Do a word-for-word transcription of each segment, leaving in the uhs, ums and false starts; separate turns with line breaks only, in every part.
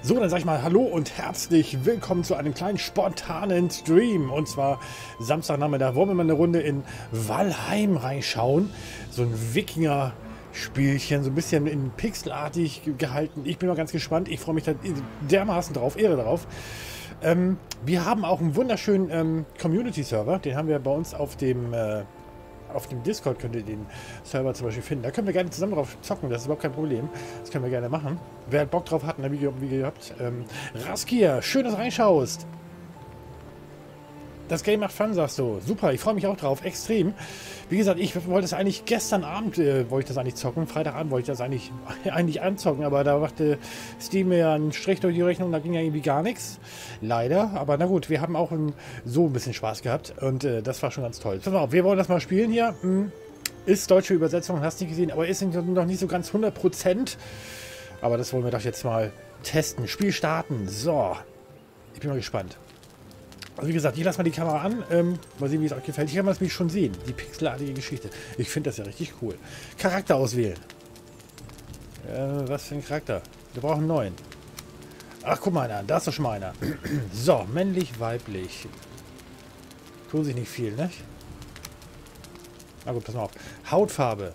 So, dann sag ich mal Hallo und herzlich willkommen zu einem kleinen spontanen Stream. Und zwar Samstagnachmittag wollen wir mal eine Runde in Valheim reinschauen. So ein Wikinger-Spielchen, so ein bisschen in pixelartig gehalten. Ich bin mal ganz gespannt. Ich freue mich da dermaßen drauf, Ehre drauf. Ähm, wir haben auch einen wunderschönen ähm, Community-Server. Den haben wir bei uns auf dem... Äh, Auf dem Discord könnt ihr den Server zum Beispiel finden. Da können wir gerne zusammen drauf zocken, das ist überhaupt kein Problem. Das können wir gerne machen. Wer Bock drauf hat, wie, wie gehabt. Ähm, Raskier, schön, dass du reinschaust. Das Game macht Fun, sagst du. Super, ich freue mich auch drauf, extrem. Wie gesagt, ich wollte es eigentlich gestern Abend, äh, wollte ich das eigentlich zocken. Freitagabend wollte ich das eigentlich, eigentlich anzocken, aber da machte Steam mir einen Strich durch die Rechnung, da ging ja irgendwie gar nichts. Leider, aber na gut, wir haben auch ein, so ein bisschen Spaß gehabt und äh, das war schon ganz toll. Pass mal auf, wir wollen das mal spielen hier. Hm, ist deutsche Übersetzung, hast du nicht gesehen, aber ist noch nicht so ganz hundert Prozent. Aber das wollen wir doch jetzt mal testen. Spiel starten. So, ich bin mal gespannt. Also wie gesagt, ich lasse mal die Kamera an, ähm, mal sehen, wie es euch gefällt. Ich kann das Spiel schon sehen, die pixelartige Geschichte. Ich finde das ja richtig cool. Charakter auswählen. Äh, was für ein Charakter? Wir brauchen einen neuen. Ach, guck mal einer, da ist doch schon mal einer. So, männlich, weiblich. Tun sich nicht viel, ne? Na gut, pass mal auf. Hautfarbe.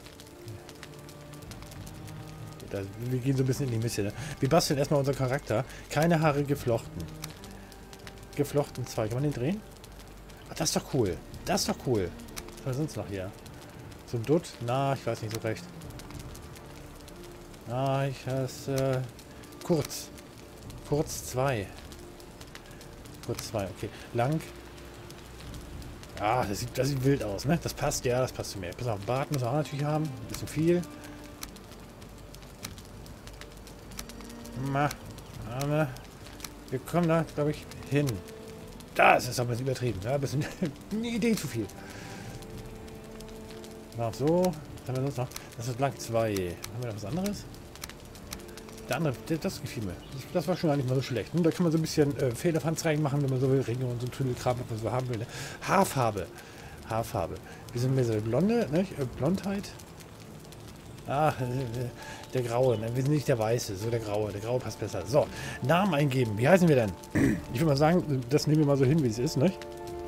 Da, wir gehen so ein bisschen in die Mitte, ne? Wir basteln erstmal unseren Charakter. Keine Haare geflochten. Geflochten zwei. Kann man den drehen? Ach, das ist doch cool. Das ist doch cool. Was sind es noch hier? So ein Dutt? Na, ich weiß nicht so recht. Na, ich heiße äh, kurz. Kurz zwei. Kurz zwei, okay. Lang. Ah, das sieht, das sieht wild aus, ne? Das passt, ja, das passt zu mir. Pass auf, Bart müssen wir auch natürlich haben. Ein bisschen viel. Ma. Aber wir kommen da, glaube ich, hin. Das ist aber ein bisschen übertrieben. Ja, ein bisschen eine Idee zu viel. Noch so. Was haben wir sonst noch? Das ist lang zwei. Haben wir noch was anderes? Der andere, das gefiel mir. Das, das war schon gar nicht mal so schlecht. Und da kann man so ein bisschen äh, Federfanz reinmachen, wenn man so will. Ringe und so ein Tüdelkram, was man so haben will. Ne? Haarfarbe. Haarfarbe. Wir sind mehr so Blonde, ne? Blondheit. Ah, der Graue, ne? Wir sind nicht der Weiße, so der Graue. Der Graue passt besser. So, Namen eingeben. Wie heißen wir denn? Ich würde mal sagen, das nehmen wir mal so hin, wie es ist, ne?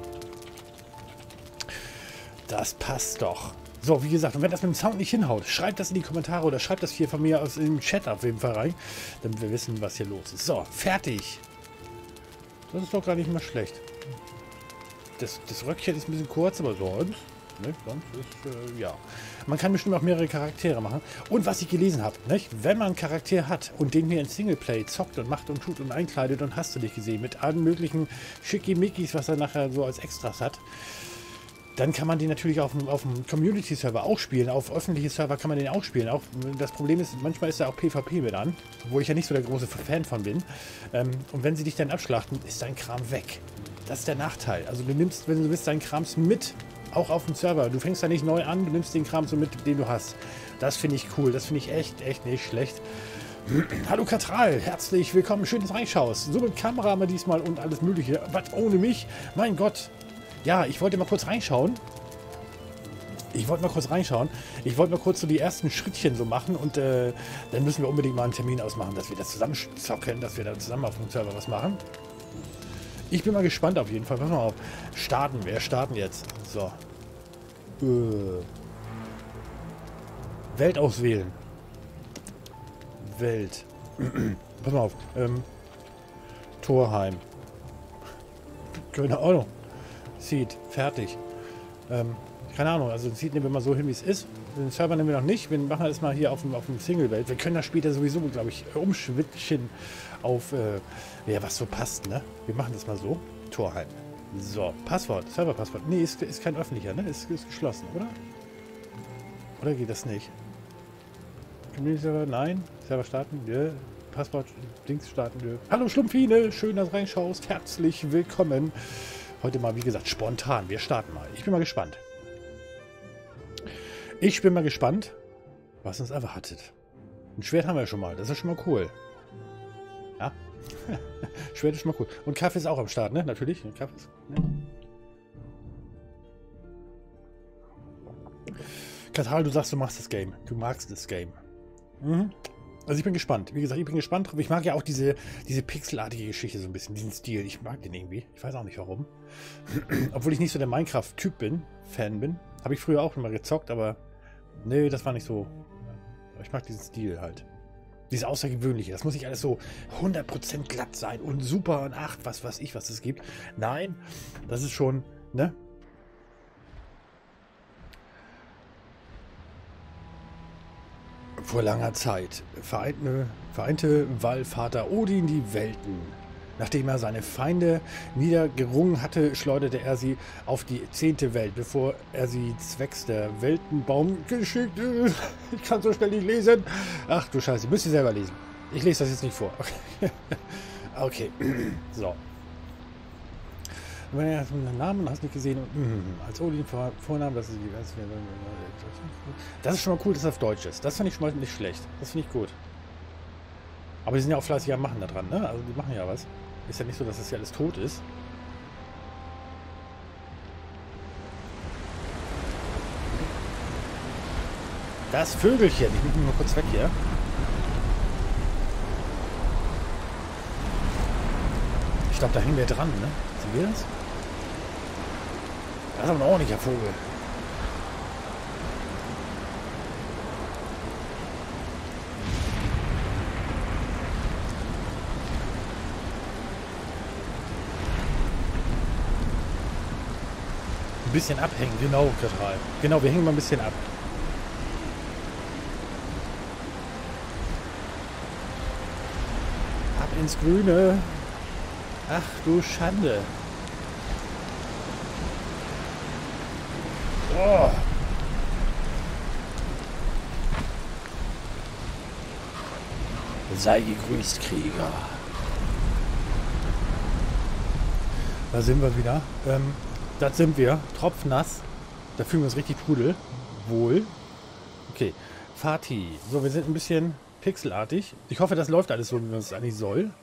Das passt doch. So, wie gesagt, und wenn das mit dem Sound nicht hinhaut, schreibt das in die Kommentare oder schreibt das hier von mir aus im Chat auf jeden Fall rein, damit wir wissen, was hier los ist. So, fertig. Das ist doch gar nicht mal schlecht. Das, das Röckchen ist ein bisschen kurz, aber sonst... Ne? Sonst ist, äh, ja. Man kann bestimmt auch mehrere Charaktere machen. Und was ich gelesen habe, nicht? Wenn man einen Charakter hat und den hier in Singleplay zockt und macht und tut und einkleidet und hast du dich gesehen, mit allen möglichen Schickimickis, was er nachher so als Extras hat, dann kann man den natürlich auf dem, auf dem Community-Server auch spielen. Auf öffentliche Server kann man den auch spielen. Auch, das Problem ist, manchmal ist da auch PvP mit an, wo ich ja nicht so der große Fan von bin. Ähm, und wenn sie dich dann abschlachten, ist dein Kram weg. Das ist der Nachteil. Also du nimmst, wenn du willst, deinen Krams mit. Auch auf dem Server. Du fängst da nicht neu an, du nimmst den Kram so mit, den du hast. Das finde ich cool. Das finde ich echt, echt nicht schlecht. Hallo Katral, herzlich willkommen. Schön, dass du reinschaust. So mit Kamera haben wir diesmal und alles mögliche. Was ohne mich? Mein Gott. Ja, ich wollte mal kurz reinschauen. Ich wollte mal kurz reinschauen. Ich wollte mal kurz so die ersten Schrittchen so machen und äh, dann müssen wir unbedingt mal einen Termin ausmachen, dass wir das zusammen zocken, dass wir da zusammen auf dem Server was machen. Ich bin mal gespannt auf jeden Fall. Pass mal auf. Starten. Wir starten jetzt. So. Äh. Welt auswählen. Welt. Pass mal auf. Ähm. Torheim. Keine Ahnung. Seed. Fertig. Ähm. Keine Ahnung. Also Seed nehmen wir mal so hin, wie es ist. Den Server nehmen wir noch nicht. Wir machen das mal hier auf dem, auf dem Single-Welt. Wir können das später sowieso, glaube ich, umschwitchen auf, äh, ja, was so passt, ne? Wir machen das mal so. Torheim. So, Passwort, Serverpasswort. Nee, ist, ist kein öffentlicher, ne? Ist, ist geschlossen, oder? Oder geht das nicht? Community Server, nein. Server starten, ja. Passwort, Dings starten, ja. Hallo Schlumpfine, schön, dass du reinschaust. Herzlich willkommen. Heute mal, wie gesagt, spontan. Wir starten mal. Ich bin mal gespannt. Ich bin mal gespannt, was uns erwartet. Ein Schwert haben wir ja schon mal. Das ist schon mal cool. Ja. Schwert ist schon mal cool. Und Kaffee ist auch am Start, ne? Natürlich. Kaffee ist, ne? Katal, du sagst, du machst das Game. Du magst das Game. Mhm. Also ich bin gespannt. Wie gesagt, ich bin gespannt drauf. Ich mag ja auch diese, diese pixelartige Geschichte so ein bisschen, diesen Stil. Ich mag den irgendwie. Ich weiß auch nicht warum. Obwohl ich nicht so der Minecraft-Typ bin, Fan bin. Habe ich früher auch immer gezockt, aber nee, das war nicht so. Ich mag diesen Stil halt. Dieses Außergewöhnliche. Das muss nicht alles so hundert Prozent glatt sein und super und ach, was weiß ich, was es gibt. Nein, das ist schon, ne? Vor langer Zeit vereinte, vereinte Wallvater Odin die Welten. Nachdem er seine Feinde niedergerungen hatte, schleuderte er sie auf die zehnte Welt, bevor er sie zwecks der Weltenbaumgeschichte... Ich kann so schnell nicht lesen. Ach du Scheiße, müsst ihr selber lesen. Ich lese das jetzt nicht vor. Okay, okay. So. Wenn er den Namen hast nicht gesehen und mm, als Odin vor, vornahm, dass sie das ist schon mal cool, dass es auf Deutsch ist. Das finde ich schon mal nicht schlecht. Das finde ich gut. Aber die sind ja auch fleißig am Machen da dran, ne? Also die machen ja was. Ist ja nicht so, dass das ja alles tot ist. Das Vögelchen. Ich muss mal kurz weg hier. Ich glaube, da hängen wir dran, ne? Sehen wir das? Das ist aber ein ordentlicher Vogel. Ein bisschen abhängen, genau, total. Genau, wir hängen mal ein bisschen ab. Ab ins Grüne. Ach du Schande. Oh. Sei gegrüßt, Krieger. Da sind wir wieder. Ähm, das sind wir. Tropfnass. Da fühlen wir uns richtig pudel. Wohl. Okay. Fatih. So, wir sind ein bisschen pixelartig. Ich hoffe, das läuft alles so, wie es eigentlich soll.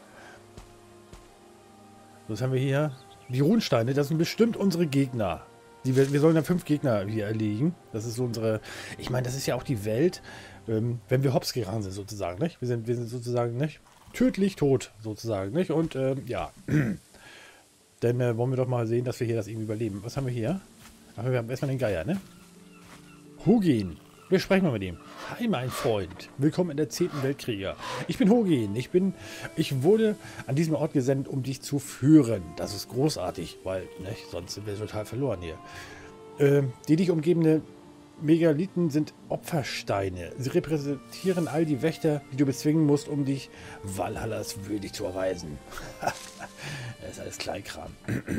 So, jetzt haben wir hier die Runensteine. Das sind bestimmt unsere Gegner. Die, wir, wir sollen ja fünf Gegner hier erlegen. Das ist so unsere... Ich meine, das ist ja auch die Welt, ähm, wenn wir hops gegangen sind, sozusagen. Nicht? Wir, sind, wir sind sozusagen nicht tödlich tot, sozusagen. Nicht? Und ähm, ja... Dann äh, wollen wir doch mal sehen, dass wir hier das irgendwie überleben. Was haben wir hier? Ach, wir haben erstmal den Geier, ne? Hugin. Wir sprechen mal mit ihm. Hi, mein Freund. Willkommen in der zehnten Weltkrieger. Ich bin Hugin. Ich bin... Ich wurde an diesem Ort gesendet, um dich zu führen. Das ist großartig, weil, ne, sonst sind wir total verloren hier. Ähm, die dich umgebende Megalithen sind Opfersteine. Sie repräsentieren all die Wächter, die du bezwingen musst, um dich Valhallas würdig zu erweisen. Das ist alles Kleinkram.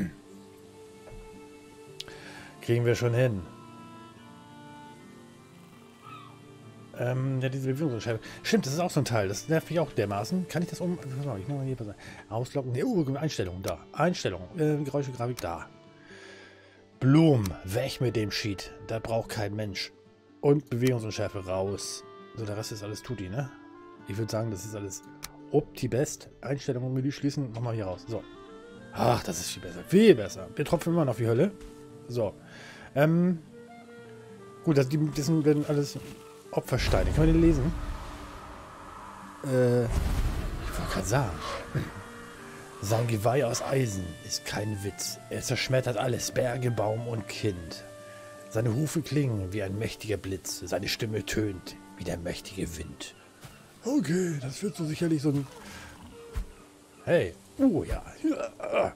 Kriegen wir schon hin. Ähm, ja, diese Bewegungsscheibe. Stimmt, das ist auch so ein Teil. Das nervt mich auch dermaßen. Kann ich das um... Ich nehme mal hier was. Auslocken. Oh, Einstellungen da. Einstellungen. Äh, Geräusche, Grafik da. Blum, weg mit dem Sheet. Da braucht kein Mensch. Und Bewegungsunschärfe raus. So, der Rest ist alles Tutti, ne? Ich würde sagen, das ist alles Opti-Best. Einstellungen, Menü schließen. Nochmal hier raus. So. Ach, das ist viel besser. Viel besser. Wir tropfen immer noch wie Hölle. So. Ähm. Gut, das, das sind werden alles Opfersteine. Können wir den lesen? Äh. Ich wollte gerade sagen. Sein Geweih aus Eisen ist kein Witz. Er zerschmettert alles, Berge, Baum und Kind. Seine Hufe klingen wie ein mächtiger Blitz. Seine Stimme tönt wie der mächtige Wind. Okay, das wird so sicherlich so ein... Hey, oh ja. Wir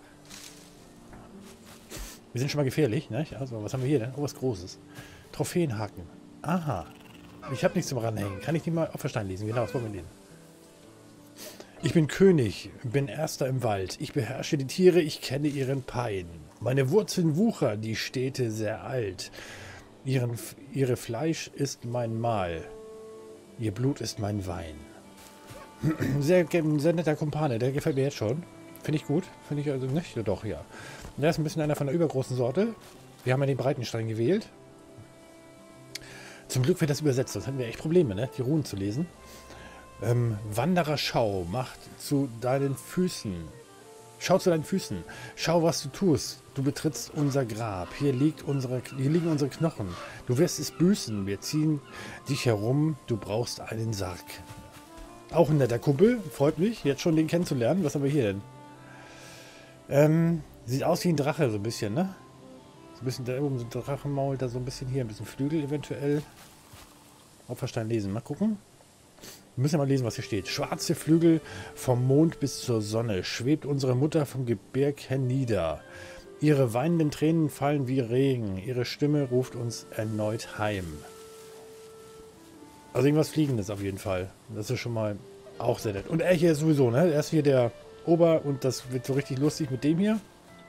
sind schon mal gefährlich, ne? Also, was haben wir hier denn? Oh, was Großes. Trophäenhaken. Aha. Ich habe nichts zum Ranhängen. Kann ich die mal auf Verstein lesen? Genau, was wollen wir lesen? Ich bin König, bin Erster im Wald. Ich beherrsche die Tiere, ich kenne ihren Pein. Meine Wurzeln wuchern, die Städte sehr alt. Ihren, ihre Fleisch ist mein Mahl. Ihr Blut ist mein Wein. Sehr, sehr netter Kumpane, der gefällt mir jetzt schon. Finde ich gut. Finde ich also nicht. Ja, doch, ja. Der ist ein bisschen einer von der übergroßen Sorte. Wir haben ja den Breitenstein gewählt. Zum Glück wird das übersetzt, sonst hatten wir echt Probleme, ne? Die Runen zu lesen. Ähm, Wanderer, schau, Macht zu deinen Füßen. Schau zu deinen Füßen. Schau, was du tust. Du betrittst unser Grab. Hier, liegt unsere, hier liegen unsere Knochen. Du wirst es büßen. Wir ziehen dich herum. Du brauchst einen Sarg. Auch ein netter Kumpel. Freut mich, jetzt schon den kennenzulernen. Was haben wir hier denn? Ähm, sieht aus wie ein Drache, so ein bisschen, ne? So ein bisschen da oben so ein Drachenmaul, da so ein bisschen hier, ein bisschen Flügel eventuell. Opferstein lesen, mal gucken. Wir müssen ja mal lesen, was hier steht. Schwarze Flügel vom Mond bis zur Sonne schwebt unsere Mutter vom Gebirg hernieder. Ihre weinenden Tränen fallen wie Regen. Ihre Stimme ruft uns erneut heim. Also irgendwas Fliegendes auf jeden Fall. Das ist schon mal auch sehr nett. Und er hier ist sowieso, ne? Er ist hier der Ober und das wird so richtig lustig mit dem hier.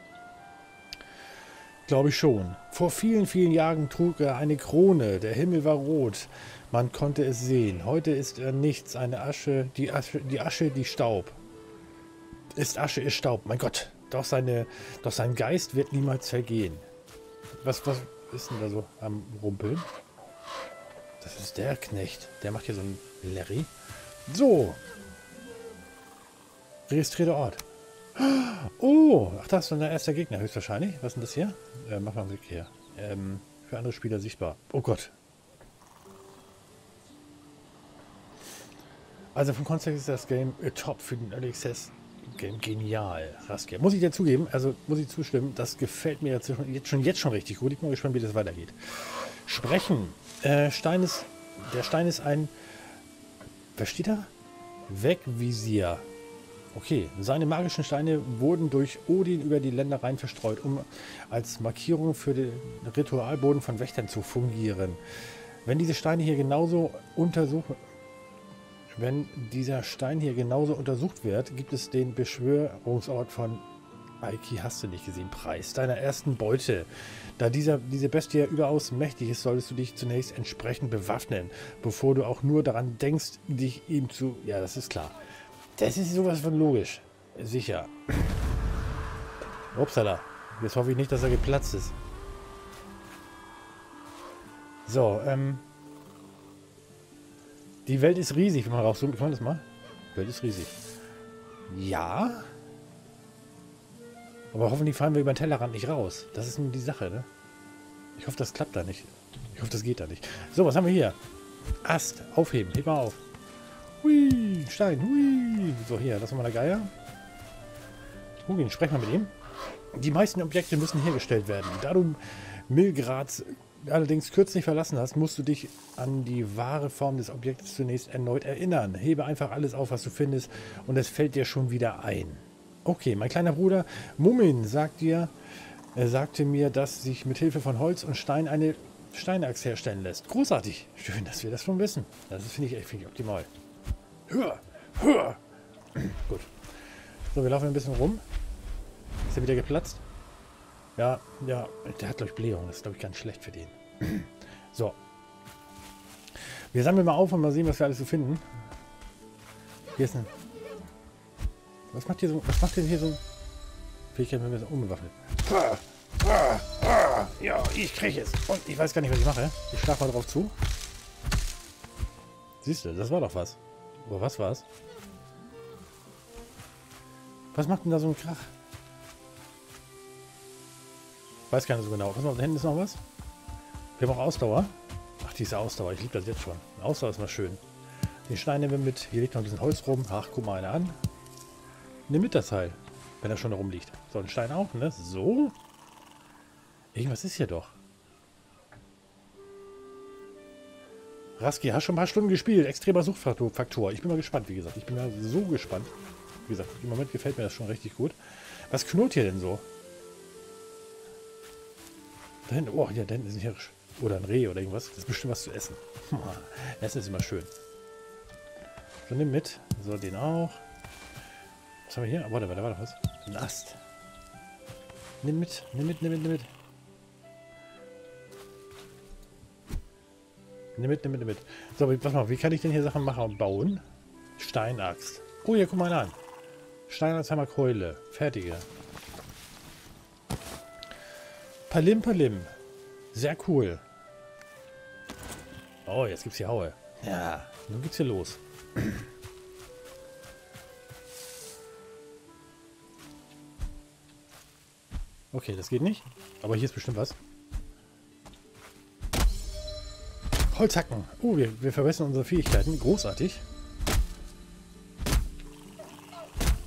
Glaube ich schon. Vor vielen, vielen Jahren trug er eine Krone. Der Himmel war rot. Man konnte es sehen. Heute ist er nichts. Eine Asche, die Asche, die Asche, die Staub. Ist Asche, ist Staub. Mein Gott. Doch, seine, doch sein Geist wird niemals vergehen. Was, was ist denn da so am Rumpeln? Das ist der Knecht. Der macht hier so ein Larry. So. Registrierter Ort. Oh, ach, das ist dann der erste Gegner höchstwahrscheinlich. Was ist denn das hier? Äh, mach mal einen Blick hier. Ähm, für andere Spieler sichtbar. Oh Gott. Also vom Kontext ist das Game äh, top für den Early Access Game genial. Raskia. Muss ich dir zugeben, also muss ich zustimmen, das gefällt mir jetzt schon jetzt schon, jetzt schon richtig gut. Ich bin mal gespannt, wie das weitergeht. Sprechen. Äh, Stein ist, der Stein ist ein, was steht da? Wegvisier. Okay, seine magischen Steine wurden durch Odin über die Ländereien verstreut, um als Markierung für den Ritualboden von Wächtern zu fungieren. Wenn diese Steine hier genauso untersuchen, wenn dieser Stein hier genauso untersucht wird, gibt es den Beschwörungsort von Aiki, hast du nicht gesehen, Preis deiner ersten Beute. Da dieser, diese Bestie überaus mächtig ist, solltest du dich zunächst entsprechend bewaffnen, bevor du auch nur daran denkst, dich ihm zu... Ja, das ist klar. Das ist sowas von logisch. Sicher. Upsala. Jetzt hoffe ich nicht, dass er geplatzt ist. So, ähm... die Welt ist riesig, wenn man rauszoomt. Kann man das mal? Die Welt ist riesig. Ja. Aber hoffentlich fallen wir über den Tellerrand nicht raus. Das ist nur die Sache, ne? Ich hoffe, das klappt da nicht. Ich hoffe, das geht da nicht. So, was haben wir hier? Ast. Aufheben. Heb mal auf. Hui. Stein. Hui. So, hier. Das ist mal der Geier. Hugin, sprech mal mit ihm. Die meisten Objekte müssen hergestellt werden. Da du Milgrads allerdings kürzlich verlassen hast, musst du dich an die wahre Form des Objektes zunächst erneut erinnern. Hebe einfach alles auf, was du findest, und es fällt dir schon wieder ein. Okay, mein kleiner Bruder Mumin sagt dir, er sagte mir, dass sich mit Hilfe von Holz und Stein eine Steinachs herstellen lässt. Großartig. Schön, dass wir das schon wissen. Das finde ich, find ich optimal. Höher, höher. Gut. So, wir laufen ein bisschen rum. Ist er wieder geplatzt? Ja, ja, der hat, glaube ich, Blähung. Das ist, glaube ich, ganz schlecht für den. So. Wir sammeln mal auf und mal sehen, was wir alles so finden. Hier ist ein... Was macht hier so... Was macht denn hier so ein... Fähigkeit, wenn wir so unbewaffnet. Ah, ah, ah, ja, ich kriege es. Und ich weiß gar nicht, was ich mache. Ich schlage mal drauf zu. Siehst du, das war doch was. Aber was war's? Was macht denn da so ein Krach? Weiß gar nicht so genau. Pass mal, da hinten ist noch was. Wir haben auch Ausdauer. Ach, diese Ausdauer. Ich liebe das jetzt schon. Ausdauer ist mal schön. Den Stein nehmen wir mit. Hier liegt noch ein bisschen Holz rum. Ach, guck mal einer an. Nimm mit das Teil. Wenn er schon da rumliegt. So, ein Stein auch, ne? So. Irgendwas ist hier doch. Raski, hast schon ein paar Stunden gespielt. Extremer Suchtfaktor. Ich bin mal gespannt, wie gesagt. Ich bin mal so gespannt. Wie gesagt, im Moment gefällt mir das schon richtig gut. Was knurrt hier denn so? Da hinten, oh, ja, da hinten ist ein Hirsch. Oder ein Reh oder irgendwas. Das ist bestimmt was zu essen. Essen ist immer schön. So, nimm mit. So, den auch. Was haben wir hier? Oh, warte, warte, warte, was? Ein Ast. Nimm mit, nimm mit, nimm mit, nimm mit. Nimm mit, nimm mit, nimm mit. So, pass mal, wie kann ich denn hier Sachen machen und bauen? Steinaxt. Oh, hier, guck mal an. Steinaxt, Hammer, Keule. Fertige. Palim, Palim. Sehr cool. Oh, jetzt gibt's hier Haue. Ja, nun geht's hier los. Okay, das geht nicht. Aber hier ist bestimmt was. Holzhacken. Oh, wir, wir verbessern unsere Fähigkeiten. Großartig.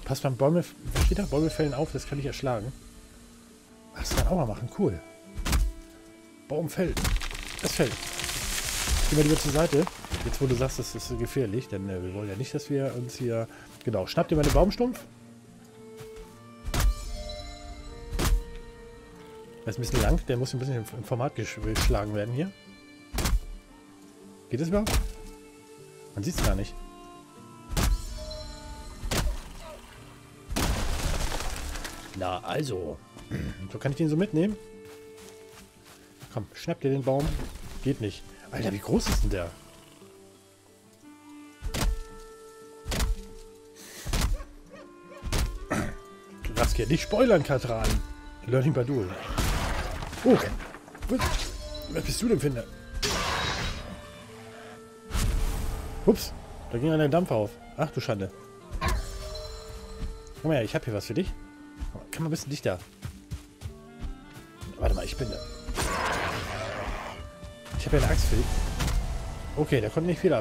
Passt beim Bäume... Was steht da? Bäume fällen auf, das kann ich erschlagen. Ach, das kann man auch mal machen. Cool. Baum fällt. Es fällt. Geh mal lieber zur Seite. Jetzt, wo du sagst, das ist gefährlich, denn äh, wir wollen ja nicht, dass wir uns hier... Genau, schnapp dir mal den Baumstumpf. Der ist ein bisschen lang, der muss ein bisschen im Format geschlagen werden hier. Geht das überhaupt? Man sieht es gar nicht. Na, also. So kann ich den so mitnehmen. Komm, schnapp dir den Baum. Geht nicht. Alter, wie groß ist denn der? Du darfst hier nicht spoilern, Katran. Learning by Duel. Oh, was, was bist du denn, Finder? Ups, da ging ein Dampf auf. Ach du Schande. Komm her, ich habe hier was für dich. Kann man ein bisschen dichter. Warte mal, ich bin da. Ich habe ja eine Axt für dich. Okay, der konnte nicht viel ab.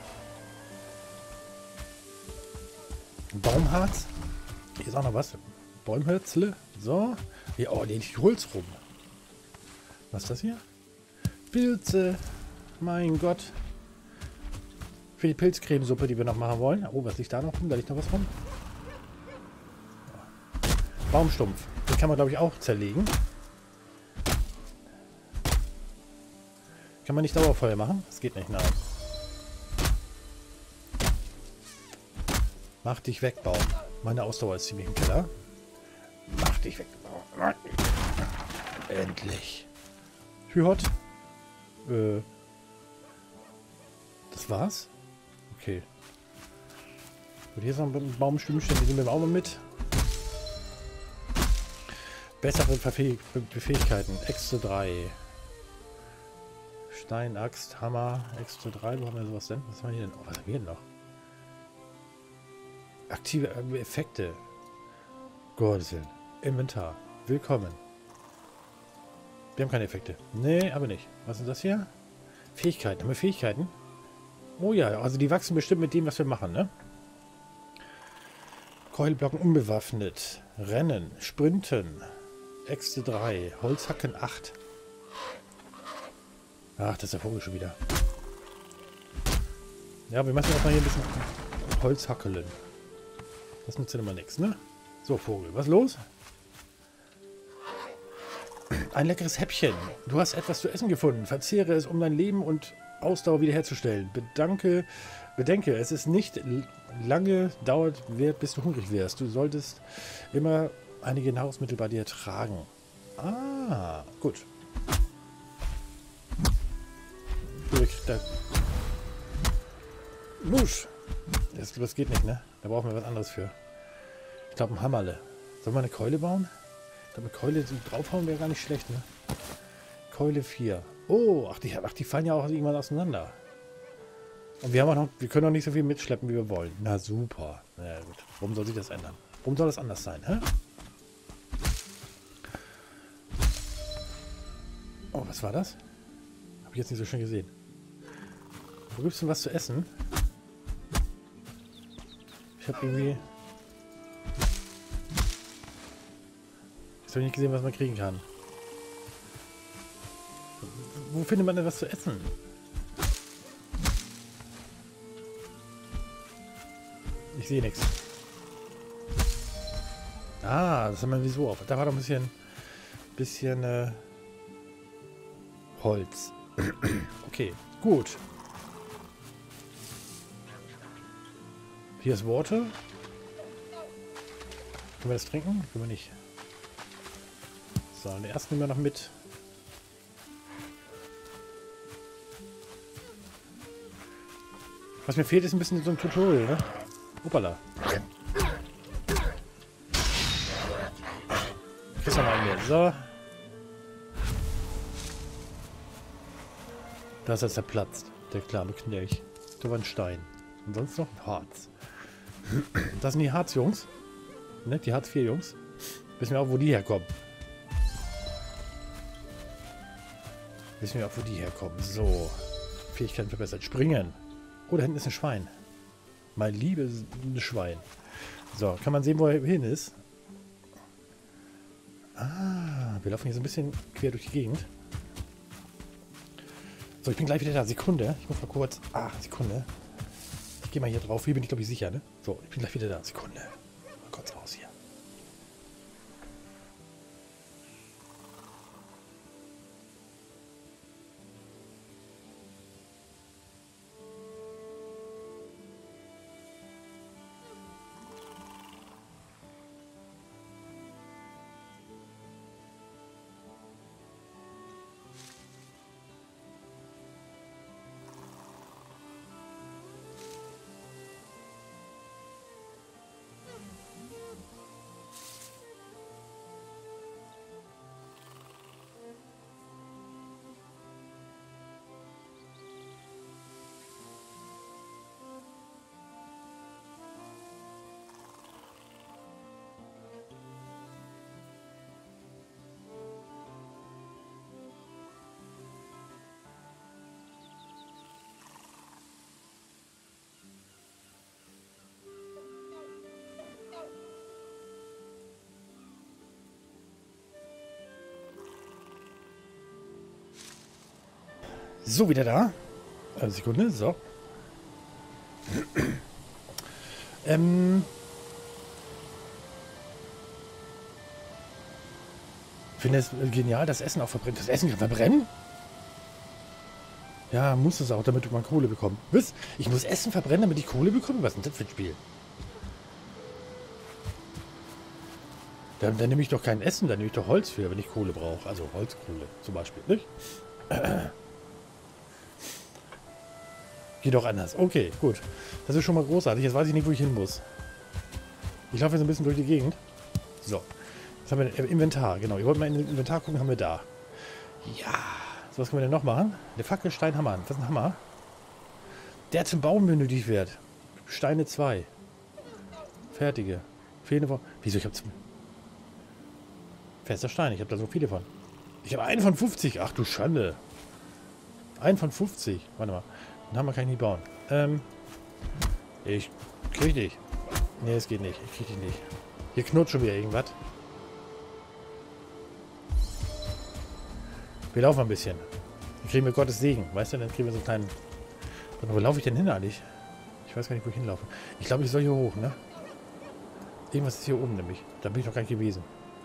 Baumharz. Hier ist auch noch was. Bäumhölzle. So. Hier, oh, den Holz rum. Was ist das hier? Pilze. Mein Gott. Für die Pilzcremesuppe, die wir noch machen wollen. Oh, was liegt da noch rum? Da liegt noch was rum. Baumstumpf. Den kann man, glaube ich, auch zerlegen. Kann man nicht Dauerfeuer machen? Das geht nicht, nein. Mach dich weg, Baum. Meine Ausdauer ist ziemlich im Keller. Mach dich weg, Baum. Endlich. Hühot. Äh. Das war's? Okay. Und hier ist noch ein Baumstümchen, die nehmen wir auch mal mit. Bessere Verfäh Befähigkeiten. Extra drei. Stein, Axt, Hammer, Extra drei. Wo haben wir sowas denn? Was haben wir hier denn? Oh, was haben wir denn noch? Aktive Effekte. Gottes Willen. Inventar. Willkommen. Wir haben keine Effekte. Nee, aber nicht. Was ist das hier? Fähigkeiten. Haben wir Fähigkeiten? Oh ja, also die wachsen bestimmt mit dem, was wir machen, ne? Keulblocken unbewaffnet. Rennen. Sprinten. Äxte drei. Holzhacken acht. Ach, das ist der Vogel schon wieder. Ja, wir machen erstmal hier ein bisschen Holzhackeln. Das nützt ja immer nichts, ne? So, Vogel, was los? Ein leckeres Häppchen. Du hast etwas zu essen gefunden. Verzehre es, um dein Leben und Ausdauer wiederherzustellen. Bedanke, bedenke, es ist nicht lange dauert, bis du hungrig wirst. Du solltest immer einige Nahrungsmittel bei dir tragen. Ah, gut. Da. Musch. Das, das geht nicht, ne? Da brauchen wir was anderes für. Ich glaube, ein Hammerle. Sollen wir eine Keule bauen? Ich glaube, eine Keule draufhauen wäre gar nicht schlecht, ne? Keule vier. Oh, ach die, ach, die fallen ja auch irgendwann auseinander. Und wir haben auch noch, wir können auch nicht so viel mitschleppen, wie wir wollen. Na super. Na ja, gut. Warum soll sich das ändern? Warum soll das anders sein, hä? Oh, was war das? Habe ich jetzt nicht so schön gesehen. Wo gibt es denn was zu essen? Ich habe irgendwie... Ich habe nicht gesehen, was man kriegen kann. Wo findet man denn was zu essen? Ich sehe nichts. Ah, das haben wir wieso auf. Da war doch ein bisschen... bisschen... Äh, Holz. Okay, gut. Hier ist Water. Können wir das trinken? Können wir nicht. So, den ersten nehmen wir noch mit. Was mir fehlt, ist ein bisschen so ein Tutorial, ne? Hoppala. Kriegst du noch einen mehr. So. Da ist jetzt der Platz. Der kleine Knirch. Da war ein Stein. Und sonst noch ein Harz. Das sind die Harz-Jungs. Ne? Die Harz vier Jungs. Wissen wir auch, wo die herkommen. Wissen wir auch, wo die herkommen. So. Fähigkeiten verbessert. Springen. Oh, da hinten ist ein Schwein. Mein liebes Schwein. So, kann man sehen, wo er hin ist? Ah, wir laufen hier so ein bisschen quer durch die Gegend. So, ich bin gleich wieder da. Sekunde. Ich muss mal kurz... Ah, Sekunde. Ich gehe mal hier drauf. Hier bin ich, glaube ich, sicher, ne? So, ich bin gleich wieder da. Sekunde. Mal kurz raus hier. So, wieder da. Eine Sekunde, so. ähm. Ich finde es genial, das Essen auch verbrennt. Das Essen kann verbrennen? Ja, muss es auch, damit man Kohle bekommt. Was? Ich muss Essen verbrennen, damit ich Kohle bekomme? Was ist denn das für ein Spiel? Dann, dann nehme ich doch kein Essen, dann nehme ich doch Holz für, wenn ich Kohle brauche. Also Holzkohle zum Beispiel, nicht? Geht doch anders. Okay, gut. Das ist schon mal großartig. Jetzt weiß ich nicht, wo ich hin muss. Ich laufe jetzt ein bisschen durch die Gegend. So. Jetzt haben wir im Inventar. Genau. Ihr wollt mal in den Inventar gucken, haben wir da. Ja. So, was können wir denn noch machen? Eine Fackel, Stein, Hammer. Was ist ein Hammer? Der zum Bauen benötigt wird. Steine zwei. Fertige. Fehlende von... Wieso? Ich habe zum... Fester Stein. Ich habe da so viele von. Ich habe einen von fünfzig. Ach du Schande. Einen von fünfzig. Warte mal. Den Hammer kann ich nicht bauen. Ähm. Ich krieg dich. Nee, es geht nicht. Ich krieg dich nicht. Hier knurrt schon wieder irgendwas. Wir laufen ein bisschen. Dann kriegen wir Gottes Segen. Weißt du, dann kriegen wir so einen kleinen... Wo laufe ich denn hin eigentlich? Ich weiß gar nicht, wo ich hinlaufe. Ich glaube, ich soll hier hoch, ne? Irgendwas ist hier oben nämlich. Da bin ich noch gar nicht gewesen.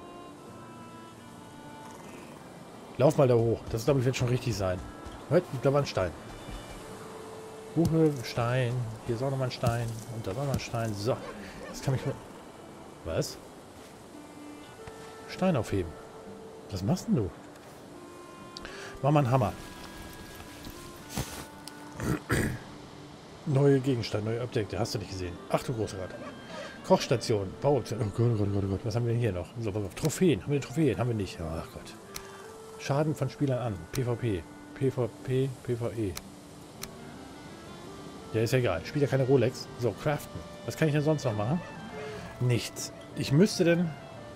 Lauf mal da hoch. Das, glaube ich, wird schon richtig sein. Hört, da war ein Stein. Buche, Stein. Hier ist auch nochmal ein Stein. Und da ist auch noch ein Stein. So. Jetzt kann ich mit... Was? Stein aufheben. Was machst denn du? Mach mal einen Hammer. Neue Gegenstände, neue Objekte. Hast du nicht gesehen? Ach du großer Gott. Kochstation. Bauoption. Oh Gott, oh Gott, oh Gott, oh Gott. Was haben wir denn hier noch? So, pass auf. Trophäen. Haben wir Trophäen? Haben wir nicht. Ach Gott. Schaden von Spielern an. PvP. PvP. PvE. Ja, ist ja egal. Spielt ja keine Rolex. So, craften. Was kann ich denn sonst noch machen? Nichts. Ich müsste denn...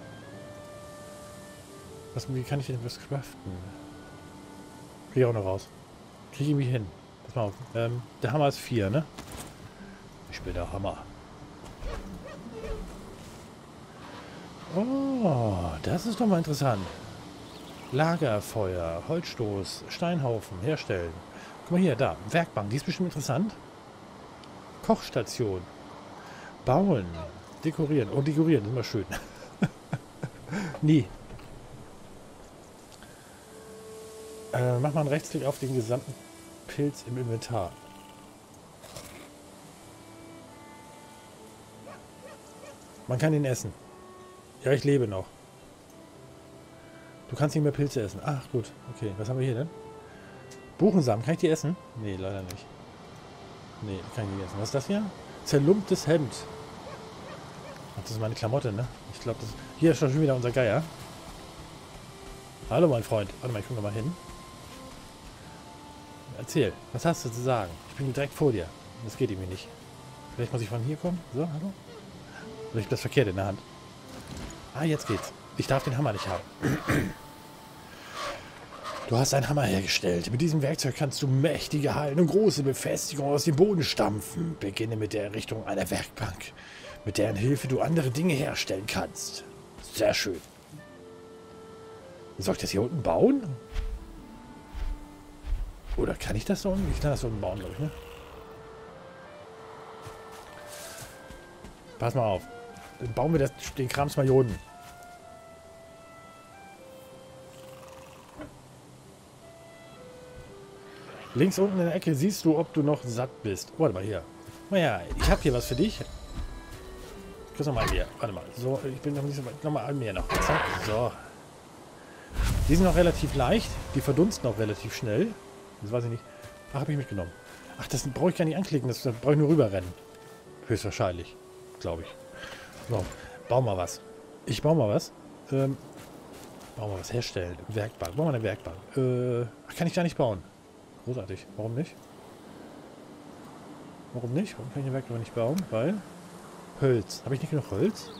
Was, wie kann ich denn was craften? Kriege ich auch noch raus. Kriege ich irgendwie hin. Pass mal auf. Ähm, der Hammer ist vier, ne? Ich bin der Hammer. Oh, das ist doch mal interessant. Lagerfeuer, Holzstoß, Steinhaufen, herstellen. Guck mal hier, da. Werkbank, die ist bestimmt interessant. Kochstation. Bauen. Dekorieren. Oh, dekorieren, ist immer schön. Nee. Äh, mach mal einen Rechtsklick auf den gesamten Pilz im Inventar. Man kann ihn essen. Ja, ich lebe noch. Du kannst nicht mehr Pilze essen. Ach, gut. Okay, was haben wir hier denn? Buchensamen. Kann ich die essen? Nee, leider nicht. Nee, kann ich nicht essen. Was ist das hier? Zerlumptes Hemd. Ach, das ist meine Klamotte, ne? Ich glaube, das... Hier ist schon wieder unser Geier. Hallo, mein Freund. Warte mal, ich gucke mal hin. Erzähl. Was hast du zu sagen? Ich bin direkt vor dir. Das geht irgendwie nicht. Vielleicht muss ich von hier kommen. So, hallo? Oder ich habe das verkehrt in der Hand. Ah, jetzt geht's. Ich darf den Hammer nicht haben. Du hast einen Hammer hergestellt. Mit diesem Werkzeug kannst du mächtige Hallen und große Befestigungen aus dem Boden stampfen. Beginne mit der Errichtung einer Werkbank. mit deren Hilfe du andere Dinge herstellen kannst. Sehr schön. Soll ich das hier unten bauen? Oder kann ich das da unten? Ich kann das da unten bauen, glaube ich, ne? Pass mal auf. Dann bauen wir das, den Krams mal hier unten. Links unten in der Ecke siehst du, ob du noch satt bist. Warte mal hier. Naja, ich habe hier was für dich. Kriegst noch mal ein Meer. Warte mal. So, ich bin noch nicht so weit. Nochmal ein Meer noch. Zack. So. Die sind noch relativ leicht. Die verdunsten auch relativ schnell. Das weiß ich nicht. Ach, habe ich mitgenommen. Ach, das brauche ich gar nicht anklicken. Das, das brauche ich nur rüberrennen. Höchstwahrscheinlich. Glaube ich. So. Bau mal was. Ich baue mal was. Ähm. Bauen wir was herstellen. Werkbank. Bauen wir eine Werkbank. Äh. Ach, kann ich gar nicht bauen. Großartig. Warum nicht? Warum nicht? Warum kann ich eine Werkbank nicht bauen? Weil. Holz. Habe ich nicht genug Holz?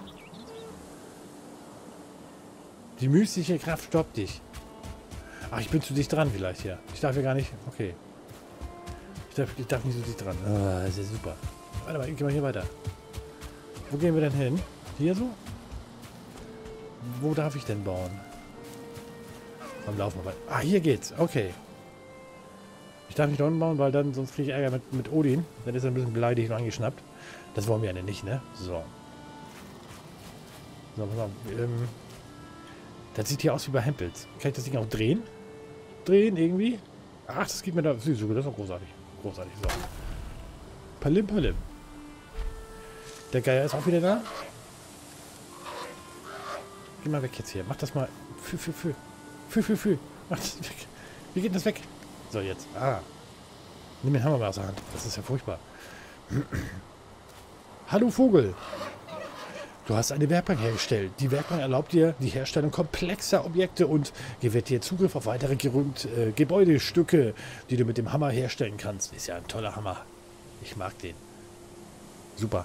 Die mystische Kraft stoppt dich. Ach, ich bin zu dicht dran vielleicht hier. Ich darf hier gar nicht... Okay. Ich darf, ich darf nicht so dicht dran. Ah, das ist super. Warte mal, gehen wir hier weiter. Wo gehen wir denn hin? Hier so? Wo darf ich denn bauen? Komm, laufen wir weiter. Ah, hier geht's. Okay. Ich darf nicht da unten bauen, weil dann sonst kriege ich Ärger mit, mit Odin. Dann ist er ein bisschen beleidigt und angeschnappt. Das wollen wir ja nicht, ne? So. So, pass auf. Ähm, das sieht hier aus wie bei Hempels. Kann ich das Ding auch drehen? Drehen irgendwie? Ach, das geht mir da süß. Das ist auch großartig. Großartig. So. Palim, palim. Der Geier ist auch wieder da. Geh mal weg jetzt hier. Mach das mal. Fü, fü, fü. Fü, fü, fü. Mach das weg. Wie geht das weg? So, jetzt. Ah. Nimm den Hammer mal aus der Hand. Das ist ja furchtbar. Hallo Vogel. Du hast eine Werkbank hergestellt. Die Werkbank erlaubt dir die Herstellung komplexer Objekte und gewährt dir Zugriff auf weitere Gerund, äh, Gebäudestücke, die du mit dem Hammer herstellen kannst. Ist ja ein toller Hammer. Ich mag den. Super.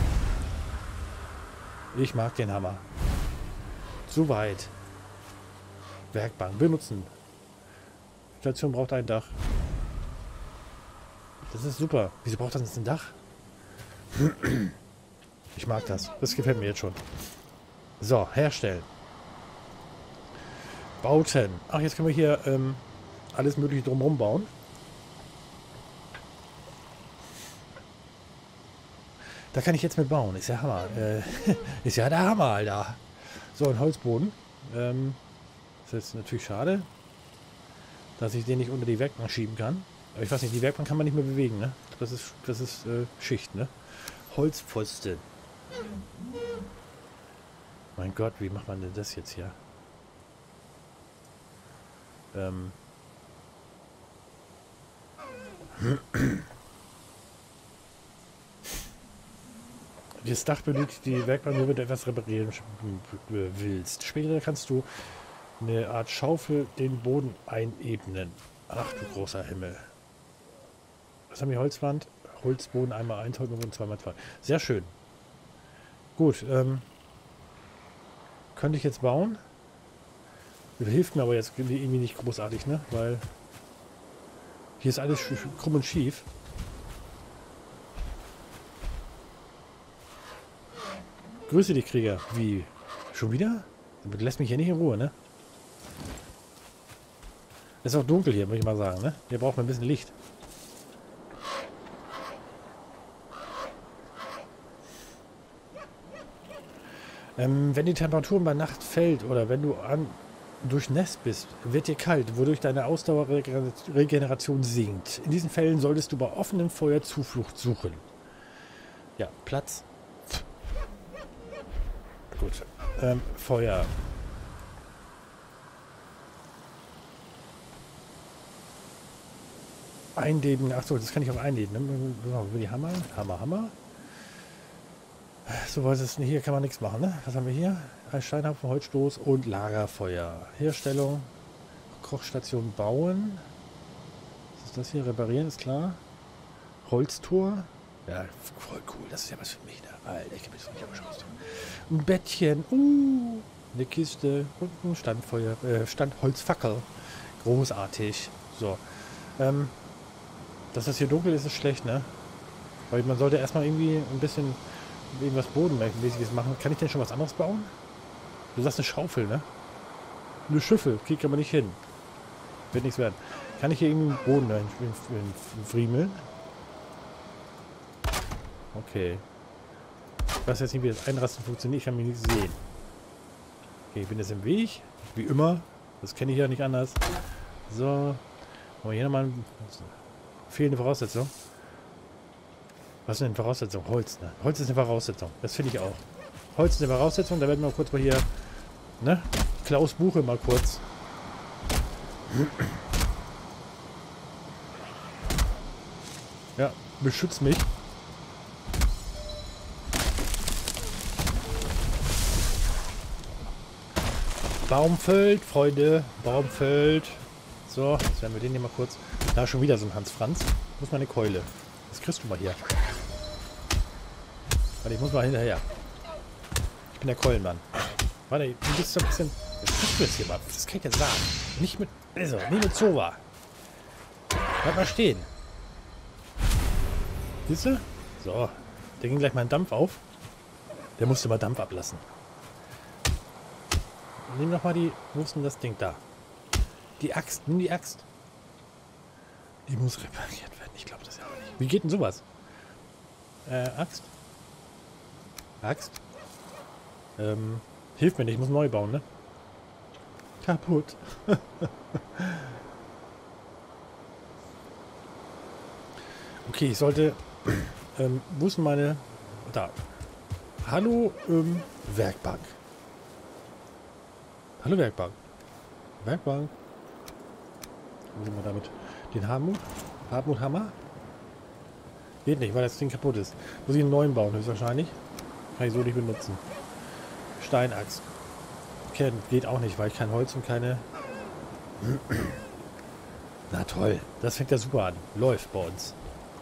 Ich mag den Hammer. Zu weit. Werkbank benutzen. Station braucht ein Dach. Das ist super. Wieso braucht das jetzt ein Dach? Ich mag das. Das gefällt mir jetzt schon. So, herstellen. Bauten. Ach, jetzt können wir hier ähm, alles mögliche drumherum bauen. Da kann ich jetzt mit bauen. Ist ja Hammer. Äh, ist ja der Hammer, Alter. So, ein Holzboden. Ähm, das ist jetzt natürlich schade, dass ich den nicht unter die Werkbank schieben kann. Aber ich weiß nicht, die Werkbank kann man nicht mehr bewegen, ne? Das ist, das ist äh, Schicht, ne? Holzpfosten. Mein Gott, wie macht man denn das jetzt hier? Ähm. Das Dach benötigt die Werkbank nur, wenn du etwas reparieren willst. Später kannst du eine Art Schaufel den Boden einebnen. Ach du großer Himmel. Was haben wir? Holzwand, Holzboden einmal eins, Holzboden zweimal zwei. Sehr schön. Gut, ähm, könnte ich jetzt bauen? Das hilft mir aber jetzt irgendwie nicht großartig, ne? Weil hier ist alles krumm und schief. Grüße dich, Krieger. Wie? Schon wieder? Du lässt mich hier nicht in Ruhe, ne? Es ist auch dunkel hier, muss ich mal sagen, ne? Hier braucht man ein bisschen Licht. Ähm, wenn die Temperatur bei Nacht fällt oder wenn du an, durchnässt bist, wird dir kalt, wodurch deine Ausdauerregeneration sinkt. In diesen Fällen solltest du bei offenem Feuer Zuflucht suchen. Ja, Platz. Gut. Ähm, Feuer. Einleben. Achso, das kann ich auch einleben. Ne? Über die Hammer. Hammer, Hammer. So was ist hier, kann man nichts machen, ne? Was haben wir hier? Ein Steinhaufen, Holzstoß und Lagerfeuer. Herstellung, Kochstation bauen. Was ist das hier? Reparieren, ist klar. Holztor. Ja, voll cool. Das ist ja was für mich, ne? Alter, ich kann mich nicht überschauen. Ein Bettchen. Uh, eine Kiste und ein Standfeuer, äh, Standholzfackel. Großartig. So. Ähm, dass das hier dunkel ist, ist schlecht, ne? Weil man sollte erstmal irgendwie ein bisschen irgendwas Bodenmäßiges machen. Kann ich denn schon was anderes bauen? Du sagst eine Schaufel, ne? Eine Schüffel. Krieg aber nicht hin. Wird nichts werden. Kann ich hier irgendwie einen Boden friemeln? Okay. Ich weiß jetzt nicht, wie das Einrasten funktioniert. Ich kann mich nicht sehen. Okay, ich bin jetzt im Weg. Wie immer. Das kenne ich ja nicht anders. So. Haben wir hier nochmal eine fehlende Voraussetzung. Was ist denn Voraussetzung? Holz, ne? Holz ist eine Voraussetzung. Das finde ich auch. Holz ist eine Voraussetzung. Da werden wir kurz mal hier, ne? Klaus Buche mal kurz. Ja, beschützt mich. Baum fällt, Freunde. Baum fällt. So, jetzt werden wir den hier mal kurz. Da ist schon wieder so ein Hans Franz. Muss mal eine Keule. Was kriegst du mal hier? Warte, ich muss mal hinterher. Ich bin der Keulenmann. Warte, du bist so ein bisschen... Was kriegst du jetzt hier mal? Das kann ich jetzt sagen. Nicht mit... Also, nicht mit Zova. Bleib mal stehen. Siehst du? So. Der ging gleich mal ein Dampf auf. Der musste mal Dampf ablassen. Nimm noch mal die... Wo ist denn das Ding da? Die Axt. Nimm die Axt. Die muss repariert werden. Ich glaube das ja auch nicht. Wie geht denn sowas? Äh, Axt. Axt. Ähm, hilft mir nicht. Ich muss neu bauen, ne? Kaputt. Okay, ich sollte... Ähm, wo ist denn meine... Da. Hallo, ähm, Werkbank. Hallo, Werkbank. Werkbank. Wo sind wir damit? Den Hartmut? Hartmut Hammer? Geht nicht, weil das Ding kaputt ist. Muss ich einen neuen bauen, höchstwahrscheinlich. Kann ich so nicht benutzen. Steinaxt. Okay, geht auch nicht, weil ich kein Holz und keine... Na toll, das fängt ja super an. Läuft bei uns.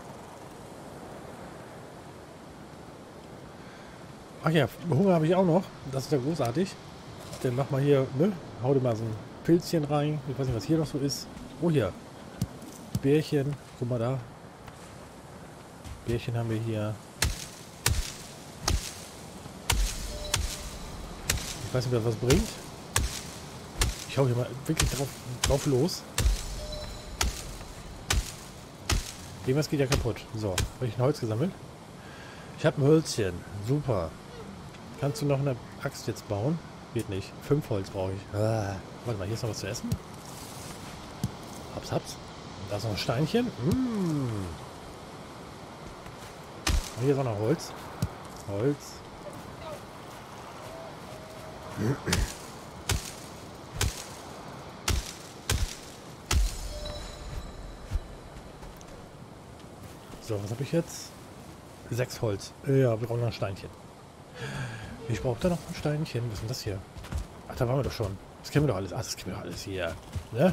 Ach ja, Hunger habe ich auch noch. Das ist ja großartig. Dann mach mal hier, ne? Hau dir mal so ein Pilzchen rein. Ich weiß nicht, was hier noch so ist. Oh, hier. Bärchen. Guck mal da. Bärchen haben wir hier. Ich weiß nicht, ob das was bringt. Ich hau hier mal wirklich drauf, drauf los. Irgendwas geht ja kaputt. So, habe ich ein Holz gesammelt? Ich habe ein Hölzchen. Super. Kannst du noch eine Axt jetzt bauen? Geht nicht. Fünf Holz brauche ich. Ah. Warte mal, hier ist noch was zu essen. Haps, haps. Da ist noch ein Steinchen. Mmh. Und hier ist auch noch Holz. Holz. So, was habe ich jetzt? Sechs Holz. Ja, wir brauchen noch ein Steinchen. Ich brauche da noch ein Steinchen. Was ist denn das hier? Ach, da waren wir doch schon. Das kennen wir doch alles. Ach, das kennen wir doch alles hier. Ne?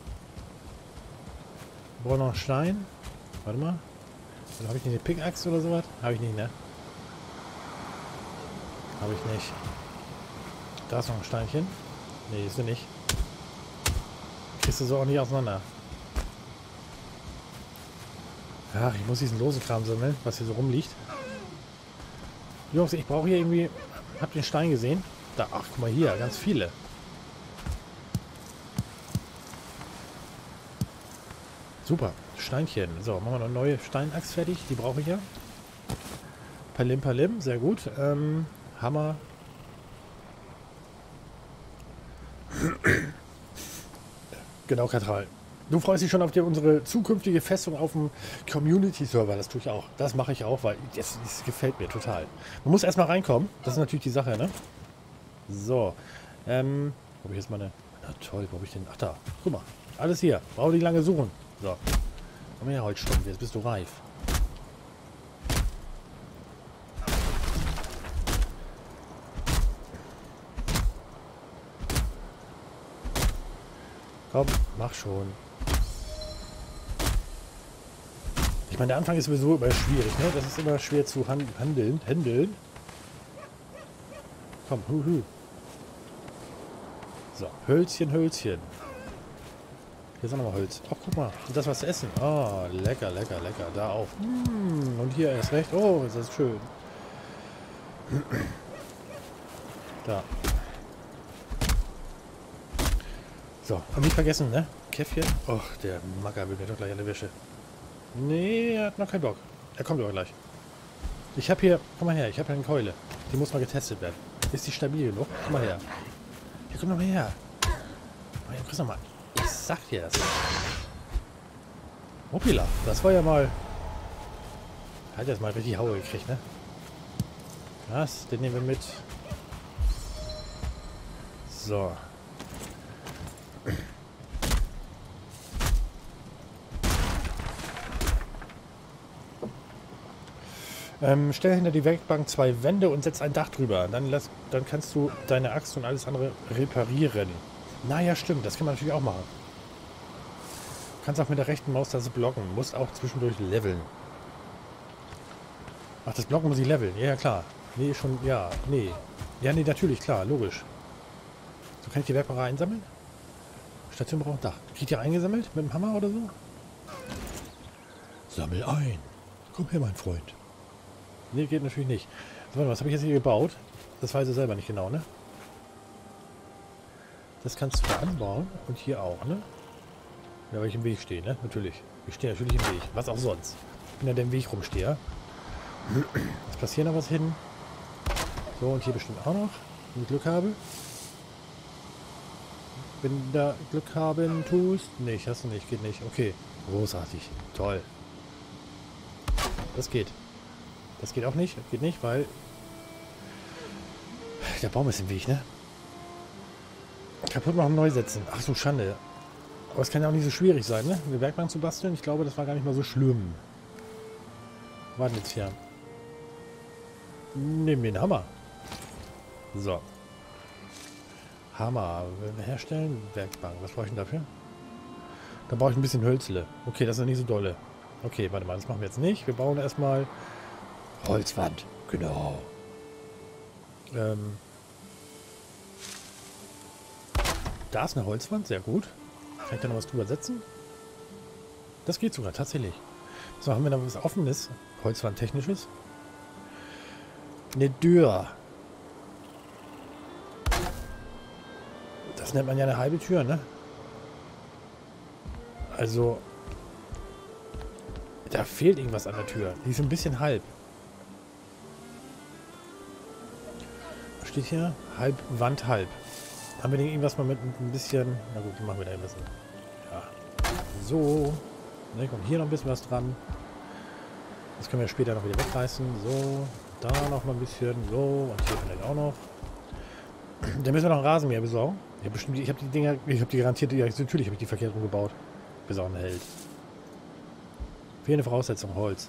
Wir brauchen noch einen Stein. Warte mal. Dann habe ich nicht eine Pickaxe oder sowas? Habe ich nicht, ne? Habe ich nicht. Da ist noch ein Steinchen. Nee, ist sie nicht. Kriegst du so auch nicht auseinander. Ach, ich muss diesen losen Kram sammeln, was hier so rumliegt. Jungs, ich brauche hier irgendwie... Habt ihr den Stein gesehen? Da, ach, guck mal hier, ganz viele. Super, Steinchen. So, machen wir noch eine neue Steinaxt fertig. Die brauche ich ja. Palim, Palim, sehr gut. Ähm, Hammer. Genau, Katral. Du freust dich schon auf die, unsere zukünftige Festung auf dem Community-Server. Das tue ich auch. Das mache ich auch, weil das, das gefällt mir total. Man muss erstmal reinkommen. Das ist natürlich die Sache, ne? So. Ähm, wo habe ich jetzt meine... Na toll, wo habe ich denn... Ach da, guck mal. Alles hier. Brauche nicht lange suchen. So. Komm her, Holzstumpf. Jetzt bist du reif. Komm, mach schon. Ich meine, der Anfang ist sowieso immer schwierig, ne? Das ist immer schwer zu hand handeln. Händeln. Komm, hu, hu. So, Hölzchen, Hölzchen. Hier ist auch nochmal Holz. Ach, guck mal. Und das was zu essen. Oh, lecker, lecker, lecker. Da auch. Mm, und hier erst recht. Oh, ist das schön. Da. So, und nicht vergessen, ne? Käffchen. Och, der Macker will mir doch gleich an der Wäsche. Nee, er hat noch keinen Bock. Er kommt aber gleich. Ich habe hier, komm mal her, ich habe hier eine Keule. Die muss mal getestet werden. Ist die stabil genug? Komm mal her. Hier, komm doch mal her. Oh, ja, grüß noch mal. Ich sag dir das. Hoppila, das war ja mal... Hat jetzt mal richtig Haue gekriegt, ne? Was? Den nehmen wir mit. So. Ähm, stell hinter die Werkbank zwei Wände und setz ein Dach drüber. Dann, lass, dann kannst du deine Axt und alles andere reparieren. Naja, stimmt. Das kann man natürlich auch machen. Du kannst auch mit der rechten Maustaste blocken. Musst auch zwischendurch leveln. Ach, das Blocken muss ich leveln. Ja, ja, klar. Nee, schon, ja, nee. Ja, nee, natürlich, klar, logisch. So, kann ich die Werkbank einsammeln? Station braucht Dach. Kriegt ihr eingesammelt? Mit dem Hammer oder so? Sammel ein. Komm her, mein Freund. Nee, geht natürlich nicht. So, warte mal, was habe ich jetzt hier gebaut? Das weiß ich selber nicht genau, ne? Das kannst du da anbauen. Und hier auch, ne? Ja, weil ich im Weg stehe, ne? Natürlich. Ich stehe natürlich im Weg. Was auch sonst. Ich bin ja der im Weg rumstehe. Jetzt passt hier noch was hin. So, und hier bestimmt auch noch. Wenn ich Glück habe. Wenn du da Glück haben tust. Nee, ich hast du nicht. Geht nicht. Okay. Großartig. Toll. Das geht. Das geht auch nicht. Das geht nicht, weil der Baum ist im Weg, ne? Kaputt machen, neu setzen. Ach so, Schande. Aber es kann ja auch nicht so schwierig sein, ne? Eine Werkbank zu basteln. Ich glaube, das war gar nicht mal so schlimm. Warten jetzt hier. Nehmen wir den Hammer. So. Hammer. Herstellen. Werkbank. Was brauche ich denn dafür? Da brauche ich ein bisschen Hölzle. Okay, das ist nicht so dolle. Okay, warte mal. Das machen wir jetzt nicht. Wir bauen erstmal Holzwand. Genau. Ähm. Da ist eine Holzwand. Sehr gut. Kann ich da noch was drüber setzen? Das geht sogar, tatsächlich. So, haben wir da was Offenes? Holzwand-technisches? Eine Tür. Das nennt man ja eine halbe Tür, ne? Also, da fehlt irgendwas an der Tür. Die ist ein bisschen halb. Was steht hier? Halb, Wand halb. Haben wir denn irgendwas mal mit ein bisschen... Na gut, die machen wir da ein bisschen. Ja. So. Ne, kommt hier noch ein bisschen was dran. Das können wir später noch wieder wegreißen. So. Da noch mal ein bisschen. So. Und hier vielleicht auch noch. Dann müssen wir noch einen Rasenmäher besorgen. Ich habe bestimmt, ich habe die Dinger, ich habe die garantiert, ja, natürlich habe ich die verkehrt umgebaut. Bis auch ein Held. Fehlende Voraussetzung, Holz.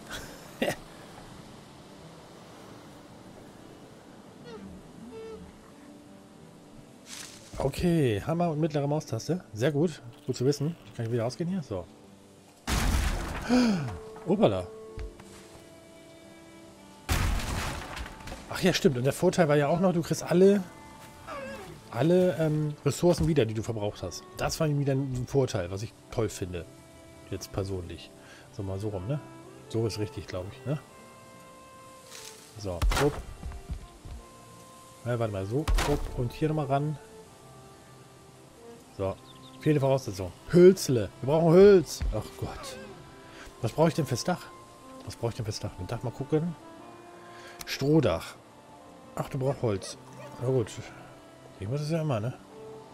Okay, Hammer und mittlere Maustaste. Sehr gut. Gut zu wissen. Kann ich wieder rausgehen hier? So. Opala. Ach ja, stimmt. Und der Vorteil war ja auch noch, du kriegst alle, alle ähm, Ressourcen wieder, die du verbraucht hast. Das war wieder ein Vorteil, was ich toll finde. Jetzt persönlich. So, mal so rum, ne? So ist richtig, glaube ich, ne? So, upp. Ja, warte mal, so, upp. Und hier nochmal ran. So, fehlende Voraussetzung. Hölzle. Wir brauchen Hölz. Ach Gott. Was brauche ich denn fürs Dach? Was brauche ich denn fürs Dach? Mit Dach mal gucken. Strohdach. Ach, du brauchst Holz. Na gut. Ich muss es ja immer, ne?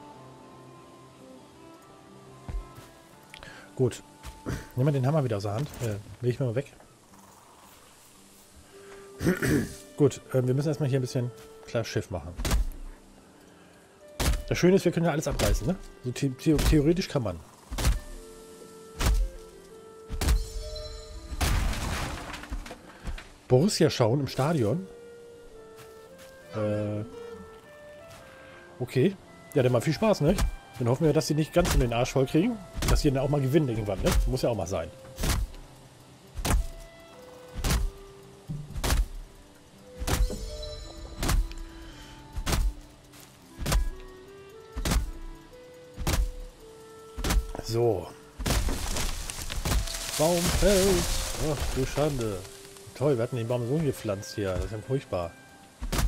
Gut. Nehmen wir den Hammer wieder aus der Hand. Äh, leg ich mal weg. Gut, äh, wir müssen erstmal hier ein bisschen klar Schiff machen. Das Schöne ist, wir können ja alles abreißen, ne? So the the theoretisch kann man. Borussia schauen im Stadion. Äh. Okay. Ja, dann mal viel Spaß, ne? Dann hoffen wir, dass sie nicht ganz in den Arsch voll kriegen. Dass sie dann auch mal gewinnen irgendwann, ne? Muss ja auch mal sein. So. Baum fällt. Ach du Schande. Toll, wir hatten den Baum so gepflanzt hier. Das ist ja furchtbar.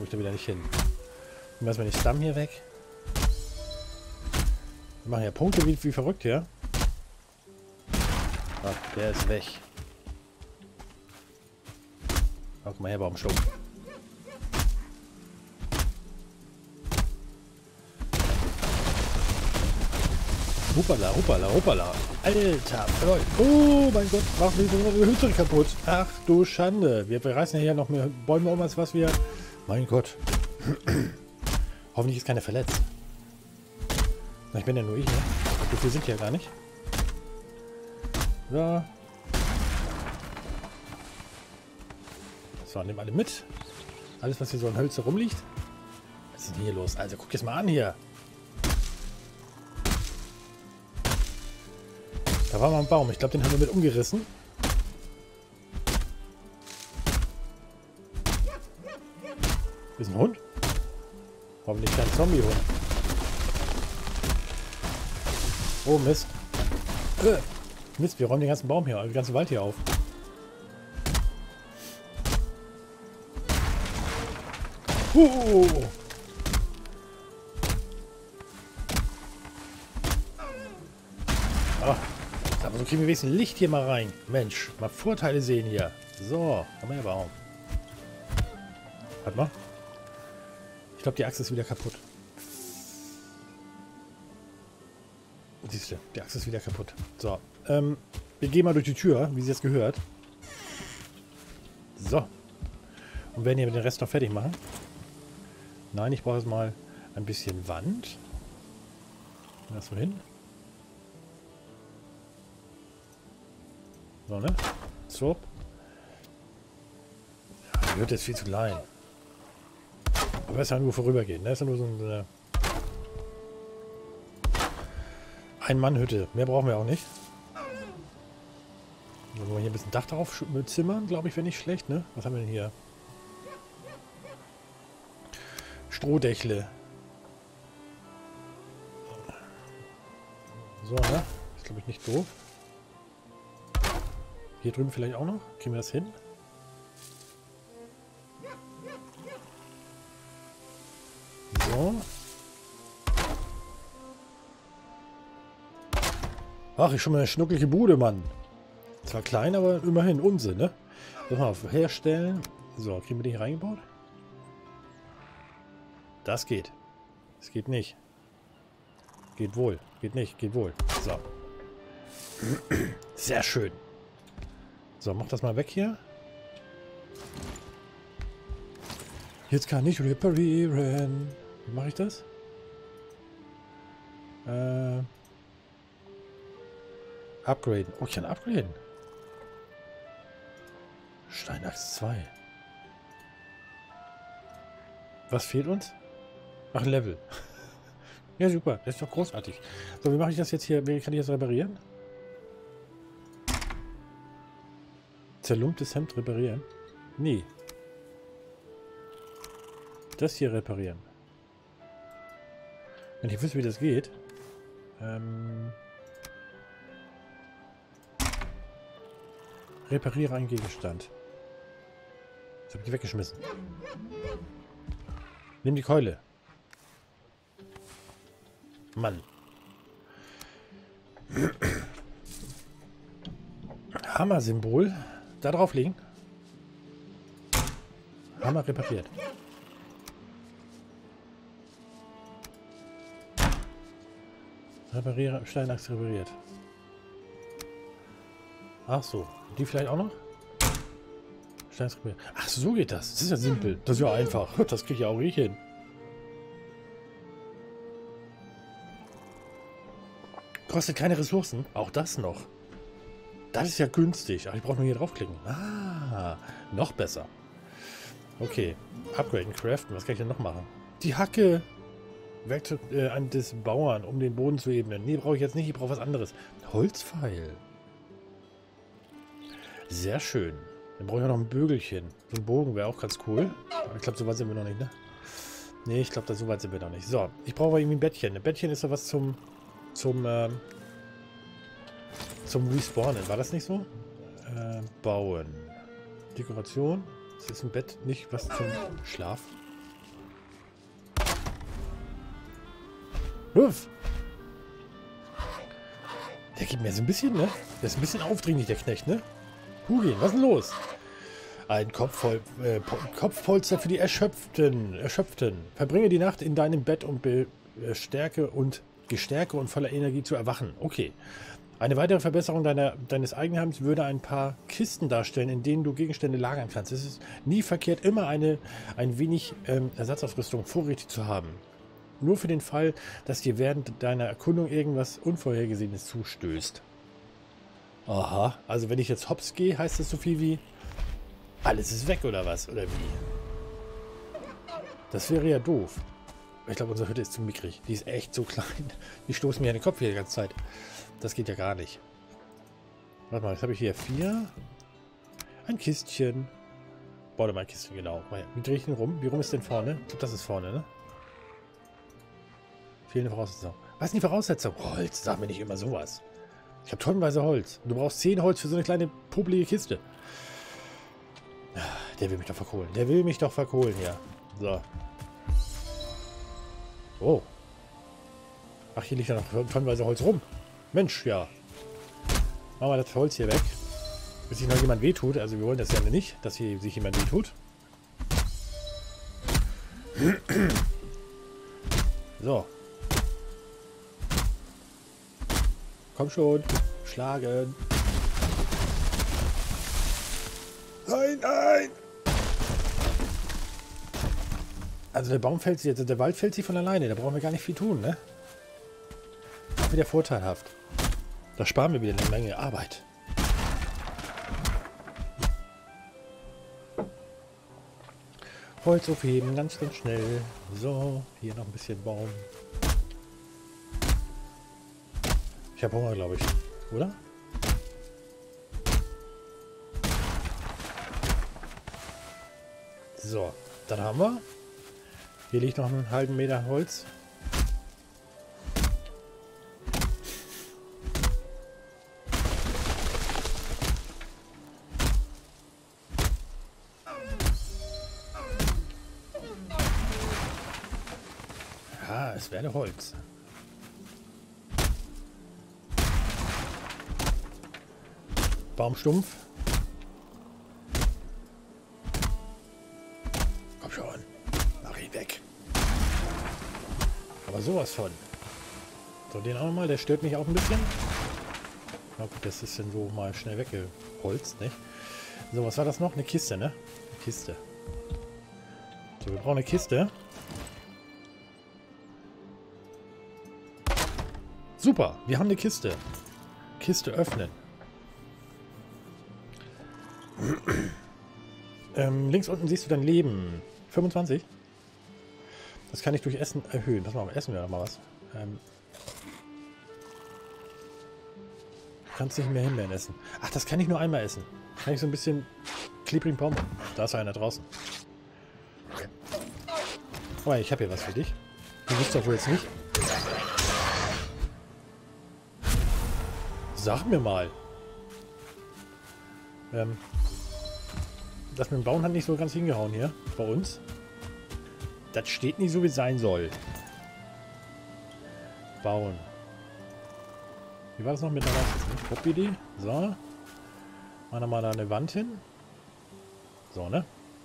komme ich da wieder nicht hin. Dann lassen wir den Stamm hier weg. Wir machen ja Punkte wie, wie verrückt, ja? Ah, der ist weg. Oh, guck mal her, Baumstumpf. Hoppala, hoppala, hoppala. Alter, oh mein Gott, machen wir unsere Hütte kaputt. Ach du Schande. Wir, wir reißen ja hier noch mehr Bäume um, als was wir... Mein Gott. Hoffentlich ist keiner verletzt. Na, ich bin ja nur ich, ne? So viel sind ja gar nicht. So. So, nehmen alle mit. Alles, was hier so an Hölzer rumliegt. Was ist denn hier los? Also, guck jetzt mal an hier. Da war mal ein Baum. Ich glaube, den haben wir mit umgerissen. Ist ein Hund? Hoffentlich kein Zombie-Hund. Oh, Mist. Äh, Mist, wir räumen den ganzen Baum hier, den ganzen Wald hier auf. Uh. Ah, aber so kriegen wir wenigstens Licht hier mal rein. Mensch, mal Vorteile sehen hier. So, komm her, Baum. Warte mal. Ich glaube, die Achse ist wieder kaputt. Siehst du, die Achse ist wieder kaputt. So, ähm, wir gehen mal durch die Tür, wie sie es gehört. So. Und werden hier den Rest noch fertig machen. Nein, ich brauche jetzt mal ein bisschen Wand. Das so hin. So, ne? So. Ja, die wird jetzt viel zu klein. Aber es ist ja nur vorübergehen, ne? Es ist ja nur so eine Ein-Mann-Hütte. Mehr brauchen wir auch nicht. Wenn wir hier ein bisschen Dach drauf zimmern, glaube ich, wäre nicht schlecht, ne? Was haben wir denn hier? Strohdächle. So, ne? Ist, glaube ich, nicht doof. Hier drüben vielleicht auch noch. Kriegen wir das hin? So. Ach, ist schon mal eine schnucklige Bude, Mann. Zwar klein, aber immerhin Unsinn, ne? Lass mal auf herstellen. So, kriegen wir die hier reingebaut? Das geht. Das geht nicht. Geht wohl. Geht nicht. Geht wohl. So. Sehr schön. So, mach das mal weg hier. Jetzt kann ich reparieren. Wie mache ich das? Äh... Upgraden. Oh, ich kann upgraden. Steinachs zwei. Was fehlt uns? Ach, Level. Ja, super. Das ist doch großartig. So, wie mache ich das jetzt hier? Wie kann ich das reparieren? Zerlumptes Hemd reparieren? Nee. Das hier reparieren. Wenn ich wüsste, wie das geht. Ähm... Repariere einen Gegenstand. Jetzt habe ich die weggeschmissen. Nimm die Keule. Mann. Hammer-Symbol. Da drauf liegen. Hammer repariert. Repariere, Steinachs repariert. Ach so. Die vielleicht auch noch? Steinachs repariert. Ach, so geht das. Das ist ja simpel. Das ist ja einfach. Das kriege ich ja auch ich hin. Kostet keine Ressourcen. Auch das noch. Das ist ja günstig. Ach, ich brauche nur hier draufklicken. Ah, noch besser. Okay. Upgraden, craften. Was kann ich denn noch machen? Die Hacke. Werkzeug äh, an des Bauern, um den Boden zu ebnen. Nee, brauche ich jetzt nicht. Ich brauche was anderes. Holzpfeil. Sehr schön. Dann brauche ich auch noch ein Bögelchen. So ein Bogen wäre auch ganz cool. Aber ich glaube, so weit sind wir noch nicht, ne? Nee, ich glaube, so weit sind wir noch nicht. So, ich brauche irgendwie ein Bettchen. Ein Bettchen ist doch was zum... Zum, ähm... Zum Respawnen. War das nicht so? Äh, bauen. Dekoration. Das ist ein Bett, nicht was zum Schlaf. Uff. Der gibt mir so ein bisschen, ne? Der ist ein bisschen aufdringlich, der Knecht, ne? Hugin, was ist denn los? Ein Kopfpol äh, Kopfpolster für die Erschöpften. Erschöpften. Verbringe die Nacht in deinem Bett, um Be äh, Stärke und Gestärke und voller Energie zu erwachen. Okay. Eine weitere Verbesserung deiner, deines Eigenheims würde ein paar Kisten darstellen, in denen du Gegenstände lagern kannst. Es ist nie verkehrt, immer eine, ein wenig ähm, Ersatzausrüstung vorrätig zu haben. Nur für den Fall, dass dir während deiner Erkundung irgendwas Unvorhergesehenes zustößt. Aha, also wenn ich jetzt hops gehe, heißt das so viel wie alles ist weg oder was? Oder wie? Das wäre ja doof. Ich glaube, unsere Hütte ist zu mickrig. Die ist echt so klein. Die stoßen mir in den Kopf hier die ganze Zeit. Das geht ja gar nicht. Warte mal, jetzt habe ich hier vier. Ein Kistchen. Warte mal, ein Kistchen, genau. Wie drehe ich den rum? Wie rum ist denn vorne? Ich glaube, das ist vorne, ne? Fehlende Voraussetzung. Was ist die Voraussetzung? Holz, sag mir nicht immer sowas. Ich habe tonnenweise Holz. Du brauchst zehn Holz für so eine kleine, pubelige Kiste. Der will mich doch verkohlen. Der will mich doch verkohlen, ja. So. Oh. Ach, hier liegt ja noch tonnenweise Holz rum. Mensch, ja. Machen wir das Holz hier weg. Bis sich noch jemand wehtut. Also wir wollen das ja nicht, dass hier sich jemand wehtut. So. Komm schon. Schlagen. Nein, nein! Also der Baum fällt sich jetzt, der Wald fällt sich von alleine. Da brauchen wir gar nicht viel tun, ne? Auch wieder vorteilhaft. Da sparen wir wieder eine Menge Arbeit. Holz aufheben, ganz, ganz schnell. So, hier noch ein bisschen Baum. Ich habe Hunger, glaube ich. Oder? So, dann haben wir. Hier liegt noch einen halben Meter Holz. Ja, es wäre Holz. Baumstumpf. Komm schon. Mach ihn weg. Aber sowas von. So, den auch nochmal. Der stört mich auch ein bisschen. Na gut, das ist dann so mal schnell weggeholzt, nicht? So, was war das noch? Eine Kiste, ne? Eine Kiste. So, wir brauchen eine Kiste. Super, wir haben eine Kiste. Kiste öffnen. ähm, links unten siehst du dein Leben. fünfundzwanzig. Das kann ich durch Essen erhöhen. Pass mal, essen wir doch mal was. Ähm, du kannst nicht mehr Himbeeren essen. Ach, das kann ich nur einmal essen. Kann ich so ein bisschen klebrig Baum. Da ist einer draußen. Oh, ich habe hier was für dich. Du wirst doch wohl jetzt nicht. Sag mir mal. Ähm, das mit dem Bauen hat nicht so ganz hingehauen hier bei uns. Das steht nicht so, wie es sein soll. Bauen. Wie war das noch mit der Top-Idee? So. Machen wir mal da eine Wand hin. So, ne?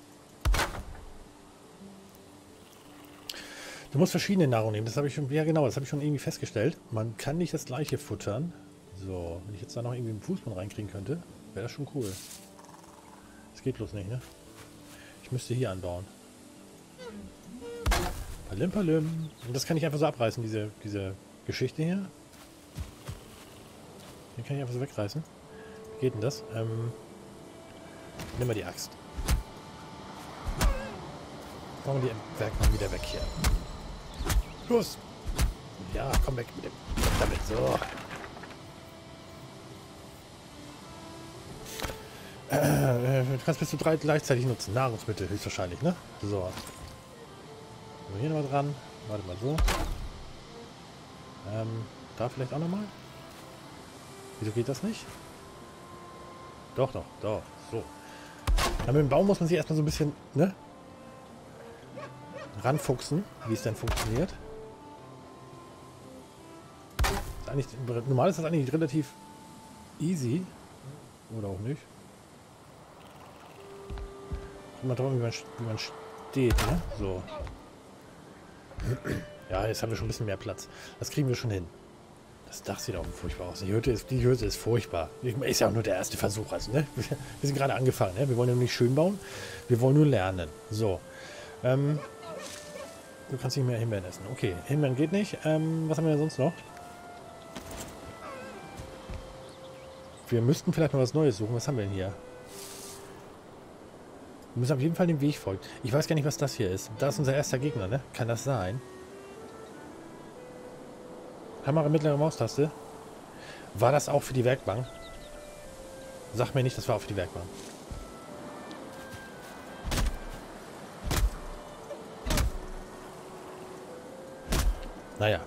Du musst verschiedene Nahrung nehmen. Das habe ich schon, ja genau, das habe ich schon irgendwie festgestellt. Man kann nicht das gleiche futtern. So, wenn ich jetzt da noch irgendwie einen Fußball reinkriegen könnte, wäre das schon cool. Das geht bloß nicht, ne? Ich müsste hier anbauen. Palim, palim. Und das kann ich einfach so abreißen, diese, diese Geschichte hier. Den kann ich einfach so wegreißen. Wie geht denn das? Ähm, nimm mal die Axt. Machen wir die Werk mal wieder weg hier. Los! Ja, komm weg mit dem. Damit, so. Äh, du kannst bis zu drei gleichzeitig nutzen. Nahrungsmittel höchstwahrscheinlich, ne? So. So, hier nochmal dran. Warte mal so. Ähm, da vielleicht auch nochmal? Wieso geht das nicht? Doch, doch, doch. So. Ja, mit dem Baum muss man sich erstmal so ein bisschen, ne? Ranfuchsen, wie es denn funktioniert. Ist eigentlich, normal ist das eigentlich relativ easy. Oder auch nicht. Kommt mal drauf, wie man, wie man steht, ne? So. Ja, jetzt haben wir schon ein bisschen mehr Platz. Das kriegen wir schon hin. Das Dach sieht auch furchtbar aus. Die Hütte ist, die Hütte ist furchtbar. Ist ja auch nur der erste Versuch. Also, ne? Wir sind gerade angefangen. Ne? Wir wollen ja nicht schön bauen. Wir wollen nur lernen. So. Ähm, du kannst nicht mehr Himbeeren essen. Okay, Himbeeren geht nicht. Ähm, was haben wir denn sonst noch? Wir müssten vielleicht mal was Neues suchen. Was haben wir denn hier? Wir müssen auf jeden Fall dem Weg folgen. Ich weiß gar nicht, was das hier ist. Da ist unser erster Gegner, ne? Kann das sein? Kamera, mittlere Maustaste. War das auch für die Werkbank? Sag mir nicht, das war auch für die Werkbank. Naja.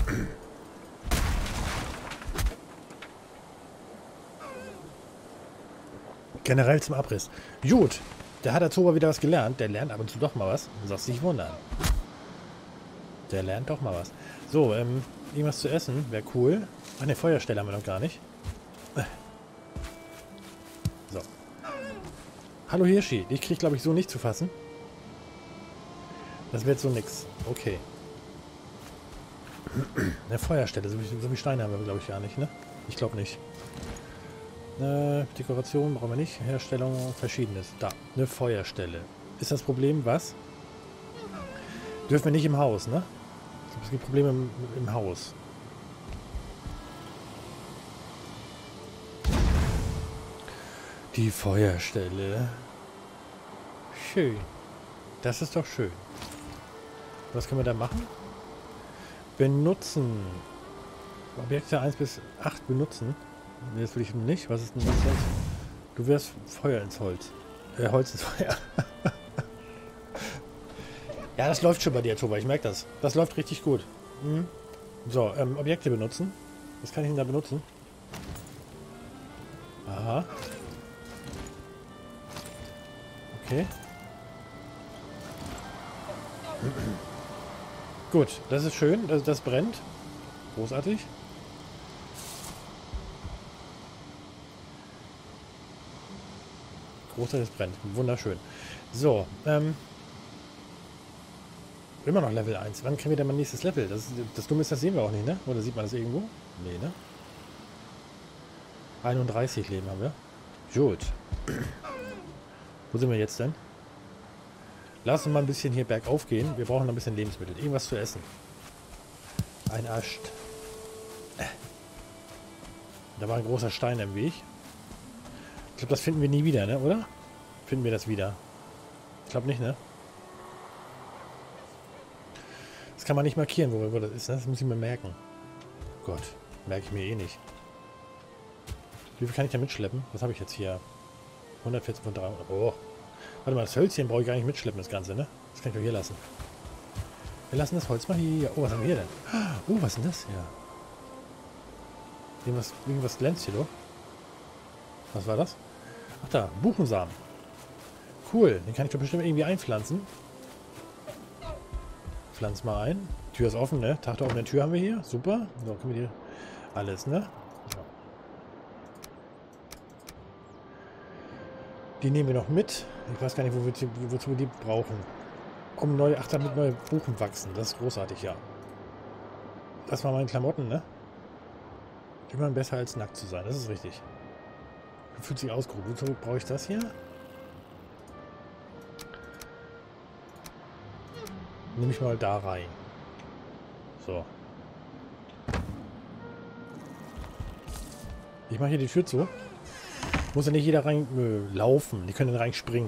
Generell zum Abriss. Gut. Der hat Azoba wieder was gelernt. Der lernt ab und zu doch mal was. Du sollst dich wundern. Der lernt doch mal was. So, ähm, irgendwas zu essen. Wäre cool. Ach ne, Feuerstelle haben wir noch gar nicht. So. Hallo Hirschi. Ich krieg, glaube ich, so nicht zu fassen. Das wird so nix. Okay. Eine Feuerstelle. So wie, so wie Steine haben wir, glaube ich, gar nicht, ne? Ich glaube nicht. Äh, Dekoration brauchen wir nicht. Herstellung, verschiedenes. Da, eine Feuerstelle. Ist das Problem, was? Dürfen wir nicht im Haus, ne? Es gibt Probleme im, im Haus. Die Feuerstelle. Schön. Das ist doch schön. Was können wir da machen? Benutzen. Objekte eins bis acht benutzen. Nee, das will ich nicht. Was ist denn das jetzt? Du wirst Feuer ins Holz. Äh, Holz ins Feuer. Ja, das läuft schon bei dir, Toba. Ich merke das. Das läuft richtig gut. Mhm. So, ähm, Objekte benutzen. Was kann ich denn da benutzen? Aha. Okay. Gut, das ist schön. Das, das brennt. Großartig. Großartig, das brennt. Wunderschön. So, ähm... immer noch Level eins. Wann kriegen wir denn mein nächstes Level? Das, das Dumme ist, das sehen wir auch nicht, ne? Oder sieht man das irgendwo? Nee, ne? einunddreißig Leben haben wir. Gut. Wo sind wir jetzt denn? Lass uns mal ein bisschen hier bergauf gehen. Wir brauchen noch ein bisschen Lebensmittel. Irgendwas zu essen. Ein Ascht. Da war ein großer Stein im Weg. Ich glaube, das finden wir nie wieder, ne? Oder? Finden wir das wieder? Ich glaube nicht, ne? Das kann man nicht markieren, wo, wo das ist. Ne? Das muss ich mir merken. Gott, merke ich mir eh nicht. Wie viel kann ich da mitschleppen? Was habe ich jetzt hier? hundertvierzehn von dreihundert. Oh. Warte mal, das Hölzchen brauche ich gar nicht mitschleppen, das Ganze, ne? Das kann ich doch hier lassen. Wir lassen das Holz mal hier. Oh, was haben wir hier denn? Oh, was ist denn das? Ja. Irgendwas, irgendwas glänzt hier, doch. Was war das? Ach da, Buchensamen. Cool, den kann ich doch bestimmt irgendwie einpflanzen. Pflanz mal ein. Die Tür ist offen, ne? Tag der offenen Tür haben wir hier. Super. So, können wir hier alles, ne? So. Die nehmen wir noch mit. Ich weiß gar nicht, wo wir die, wozu wir die brauchen. Um neue, ach, damit neue Buchen wachsen. Das ist großartig, ja. Das waren meine Klamotten, ne? Immer besser als nackt zu sein. Das ist richtig. Fühlt sich ausgeruht. Wozu brauche ich das hier? Nehme ich mal da rein. So. Ich mache hier die Tür zu. Muss ja nicht jeder rein äh, laufen. Die können dann rein springen.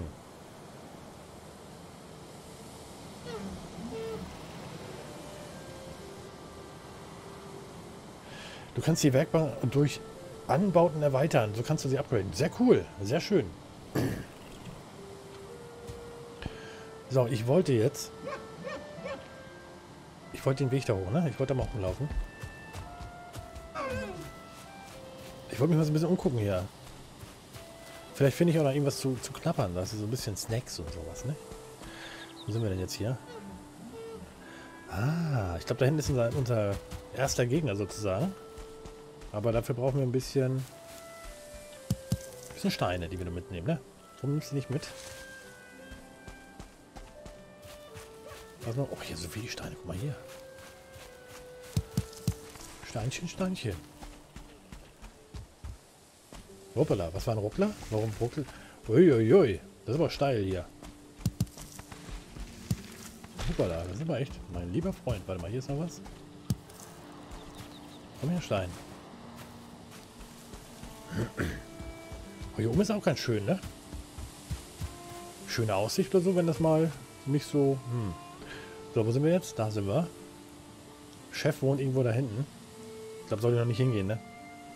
Du kannst die Werkbank durch Anbauten erweitern. So kannst du sie upgraden. Sehr cool. Sehr schön. So, ich wollte jetzt... Ich wollte den Weg da hoch, ne? Ich wollte da mal rumlaufen. Ich wollte mich mal so ein bisschen umgucken hier. Vielleicht finde ich auch noch irgendwas zu, zu knappern. Das ist so ein bisschen Snacks und sowas, ne? Wo sind wir denn jetzt hier? Ah, ich glaube, da hinten ist unser, unser erster Gegner sozusagen. Aber dafür brauchen wir ein bisschen, ein bisschen Steine, die wir da mitnehmen, ne? Warum nimmst du nicht mit? Was noch? Oh, hier so viele Steine. Guck mal hier. Steinchen, Steinchen. Hoppala, was war ein Ruckler? Warum ruckelt? Uiuiui, das ist aber steil hier. Hoppala, das ist aber echt mein lieber Freund. Warte mal, hier ist noch was. Komm her, Stein. Oh, hier oben ist auch ganz schön, ne? Schöne Aussicht oder so, wenn das mal nicht so... Hm. So, wo sind wir jetzt? Da sind wir. Chef wohnt irgendwo da hinten. Ich glaube, soll ich noch nicht hingehen, ne?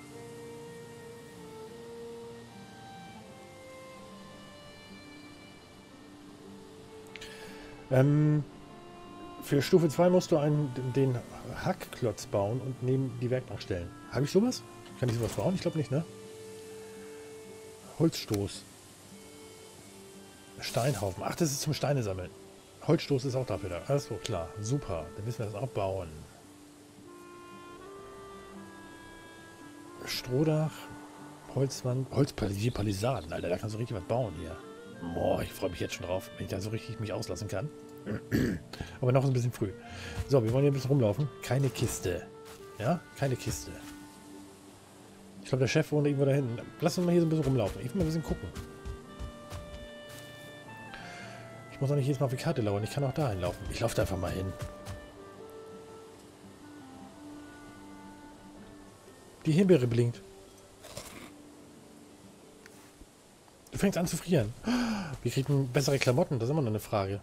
Ähm, für Stufe zwei musst du einen, den Hackklotz bauen und neben die Werkbank stellen. Habe ich sowas? Kann ich sowas bauen? Ich glaube nicht, ne? Holzstoß. Steinhaufen. Ach, das ist zum Steine sammeln. Holzstoß ist auch dafür da. Alles so, klar. Super. Dann müssen wir das auch bauen. Strohdach. Holzwand. Holzpalisaden. Alter, da kannst du richtig was bauen hier. Boah, ich freue mich jetzt schon drauf, wenn ich da so richtig mich auslassen kann. Aber noch ist ein bisschen früh. So, wir wollen hier ein bisschen rumlaufen. Keine Kiste. Ja, keine Kiste. Ich glaube, der Chef wohnt irgendwo da hinten. Lass uns mal hier so ein bisschen rumlaufen. Ich will mal ein bisschen gucken. Ich muss auch nicht jedes Mal auf die Karte laufen. Ich kann auch da hinlaufen. Ich laufe da einfach mal hin. Die Himbeere blinkt. Du fängst an zu frieren. Wir kriegen bessere Klamotten. Das ist immer noch eine Frage.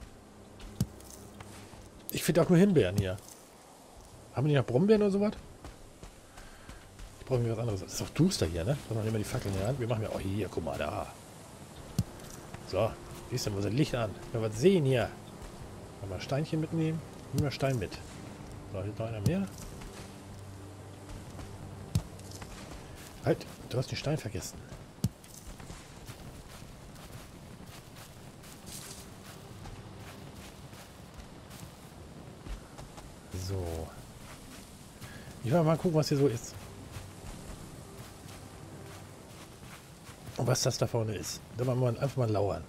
Ich finde auch nur Himbeeren hier. Haben wir nicht noch Brombeeren oder sowas? Ich brauche mir was anderes. Das ist doch duster hier, ne? Da machen wir die Fackeln in der Hand. Wir machen ja... Oh, hier, guck mal, da. So. Siehst du, wo ist Licht an? Wir was sehen hier. Kann man Steinchen mitnehmen? Nehmen wir Stein mit. So, hier ist noch einer mehr. Halt, du hast den Stein vergessen. So. Ich will mal gucken, was hier so ist. Und was das da vorne ist. Da machen wir einfach mal lauern.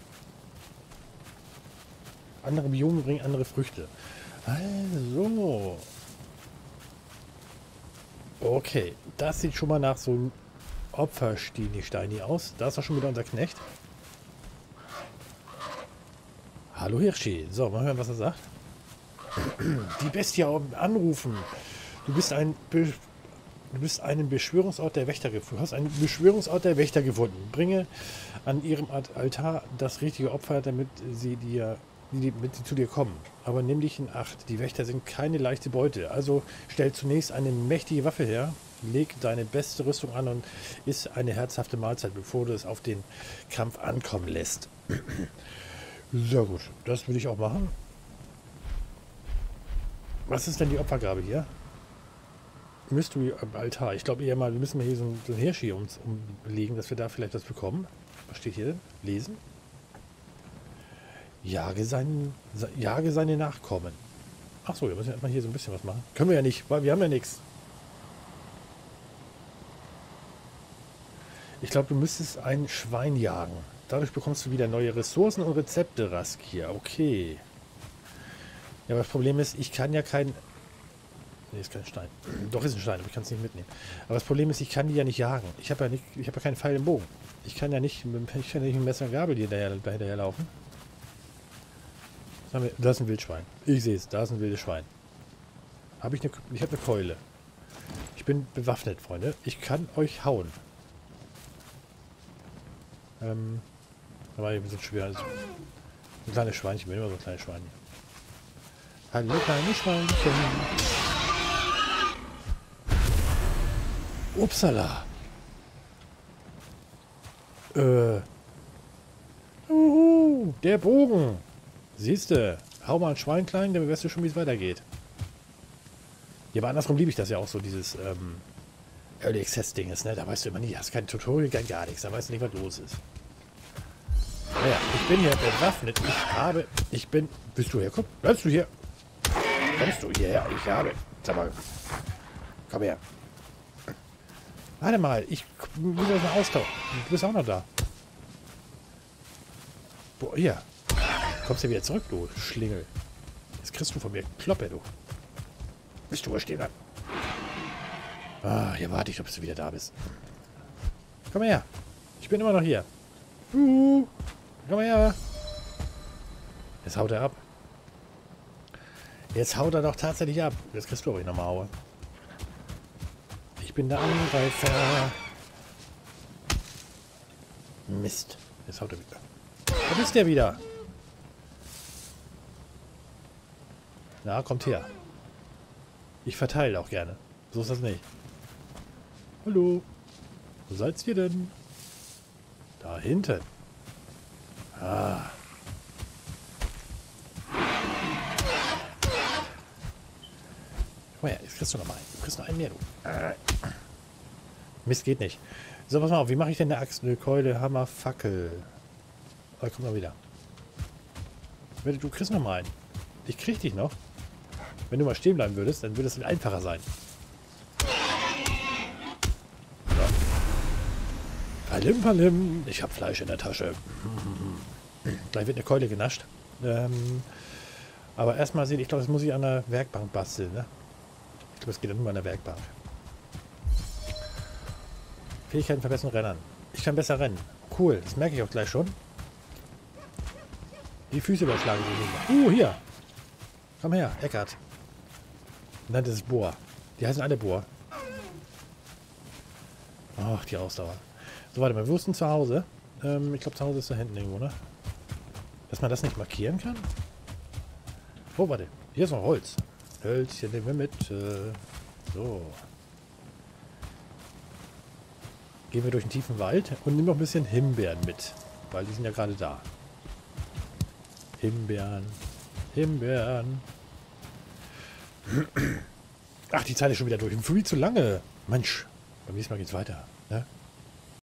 Andere Biome bringen andere Früchte. Also. Okay. Das sieht schon mal nach so einem Opfersteini-Steini aus. Da ist doch schon wieder unser Knecht. Hallo Hirschi. So, mal hören, was er sagt. Die Bestie anrufen. Du bist ein Be du bist einen Beschwörungsort der Wächter gefunden. Du hast einen Beschwörungsort der Wächter gefunden. Bringe an ihrem Altar das richtige Opfer, damit sie dir damit sie zu dir kommen. Aber nimm dich in Acht. Die Wächter sind keine leichte Beute. Also stell zunächst eine mächtige Waffe her, leg deine beste Rüstung an und iss eine herzhafte Mahlzeit, bevor du es auf den Kampf ankommen lässt. Sehr gut. Das würde ich auch machen. Was ist denn die Opfergabe hier? Mystery am Altar. Ich glaube eher mal, wir müssen mal hier so ein, so ein Hirsch hier uns umlegen, dass wir da vielleicht was bekommen. Was steht hier denn? Lesen. Jage, seinen, jage seine Nachkommen. Achso, wir müssen erstmal hier so ein bisschen was machen. Können wir ja nicht, weil wir haben ja nichts. Ich glaube, du müsstest ein Schwein jagen. Dadurch bekommst du wieder neue Ressourcen und Rezepte, Raskia. Okay. Ja, aber das Problem ist, ich kann ja kein... Nee, ist kein Stein. Doch, ist ein Stein, aber ich kann es nicht mitnehmen. Aber das Problem ist, ich kann die ja nicht jagen. Ich habe ja nicht, ich habe ja keinen Pfeil im Bogen. Ich kann ja nicht, ich kann ja nicht mit Messer und Gabel hinterher, hinterher laufen. Das, haben wir, das ist ein Wildschwein. Ich sehe es, da ist ein wildes Schwein. Habe ich eine, ich habe eine Keule. Ich bin bewaffnet, Freunde. Ich kann euch hauen. Ähm, aber ein bisschen schwer. Also, ein kleines Schweinchen, ich bin immer so ein kleines Schweinchen. Hallo, kleine Schweinchen. Upsala. Äh. Uhu, der Bogen. Siehste, hau mal ein Schwein klein, dann weißt du schon, wie es weitergeht. Ja, aber andersrum liebe ich das ja auch so, dieses ähm, Early Access Ding ist, ne? Da weißt du immer nicht, hast kein Tutorial, kein gar nichts, da weißt du nicht, was los ist. Naja, ich bin hier bewaffnet, ich habe, ich bin, willst du herkommen? Bleibst du hier? Kommst du hierher? Ich habe, sag mal, komm her. Warte mal, ich will das mal austauschen. Du bist auch noch da. Boah, hier. Kommst du wieder zurück, du Schlingel. Jetzt kriegst du von mir Kloppe, du. Bist du stehen dann? Ah, hier warte ich, ob du wieder da bist. Komm her. Ich bin immer noch hier. Uh, komm her. Jetzt haut er ab. Jetzt haut er doch tatsächlich ab. Jetzt kriegst du aber nochmal Haue. Ich bin der Angreifer. Mist. Jetzt haut er wieder. Wo ist der wieder? Na, kommt her. Ich verteile auch gerne. So ist das nicht. Hallo. Wo seid ihr denn? Da hinten. Ah. Guck mal her, jetzt kriegst du noch mal einen. Du kriegst noch einen mehr, du. Äh. Mist, geht nicht. So, pass mal auf. Wie mache ich denn eine Axt? Eine Keule, Hammer, Fackel. Oh, komm mal wieder. Du kriegst noch mal einen. Ich krieg dich noch. Wenn du mal stehen bleiben würdest, dann würde es einfacher sein. So. Palim, palim. Ich habe Fleisch in der Tasche. Gleich wird eine Keule genascht. Ähm, aber erstmal sehen, ich glaube, das muss ich an der Werkbank basteln. Ne? Ich glaube, es geht dann nur an der Werkbank. Fähigkeiten verbessern, Rennen. Ich kann besser rennen. Cool, das merke ich auch gleich schon. Die Füße überschlagen sich nicht. Uh, hier. Komm her, Eckart. Nein, das ist Bohr. Die heißen alle Bohr. Ach, die Ausdauer. So, warte mal, wo ist denn zu Hause? Ähm, ich glaube, zu Hause ist da hinten irgendwo, ne? Dass man das nicht markieren kann? Oh, warte. Hier ist noch Holz. Hölzchen nehmen wir mit. Äh, so. Gehen wir durch den tiefen Wald und nehmen noch ein bisschen Himbeeren mit. Weil die sind ja gerade da. Himbeeren. Himbeeren. Ach, die Zeit ist schon wieder durch. Viel zu lange. Mensch, beim nächsten Mal geht's weiter. Ne?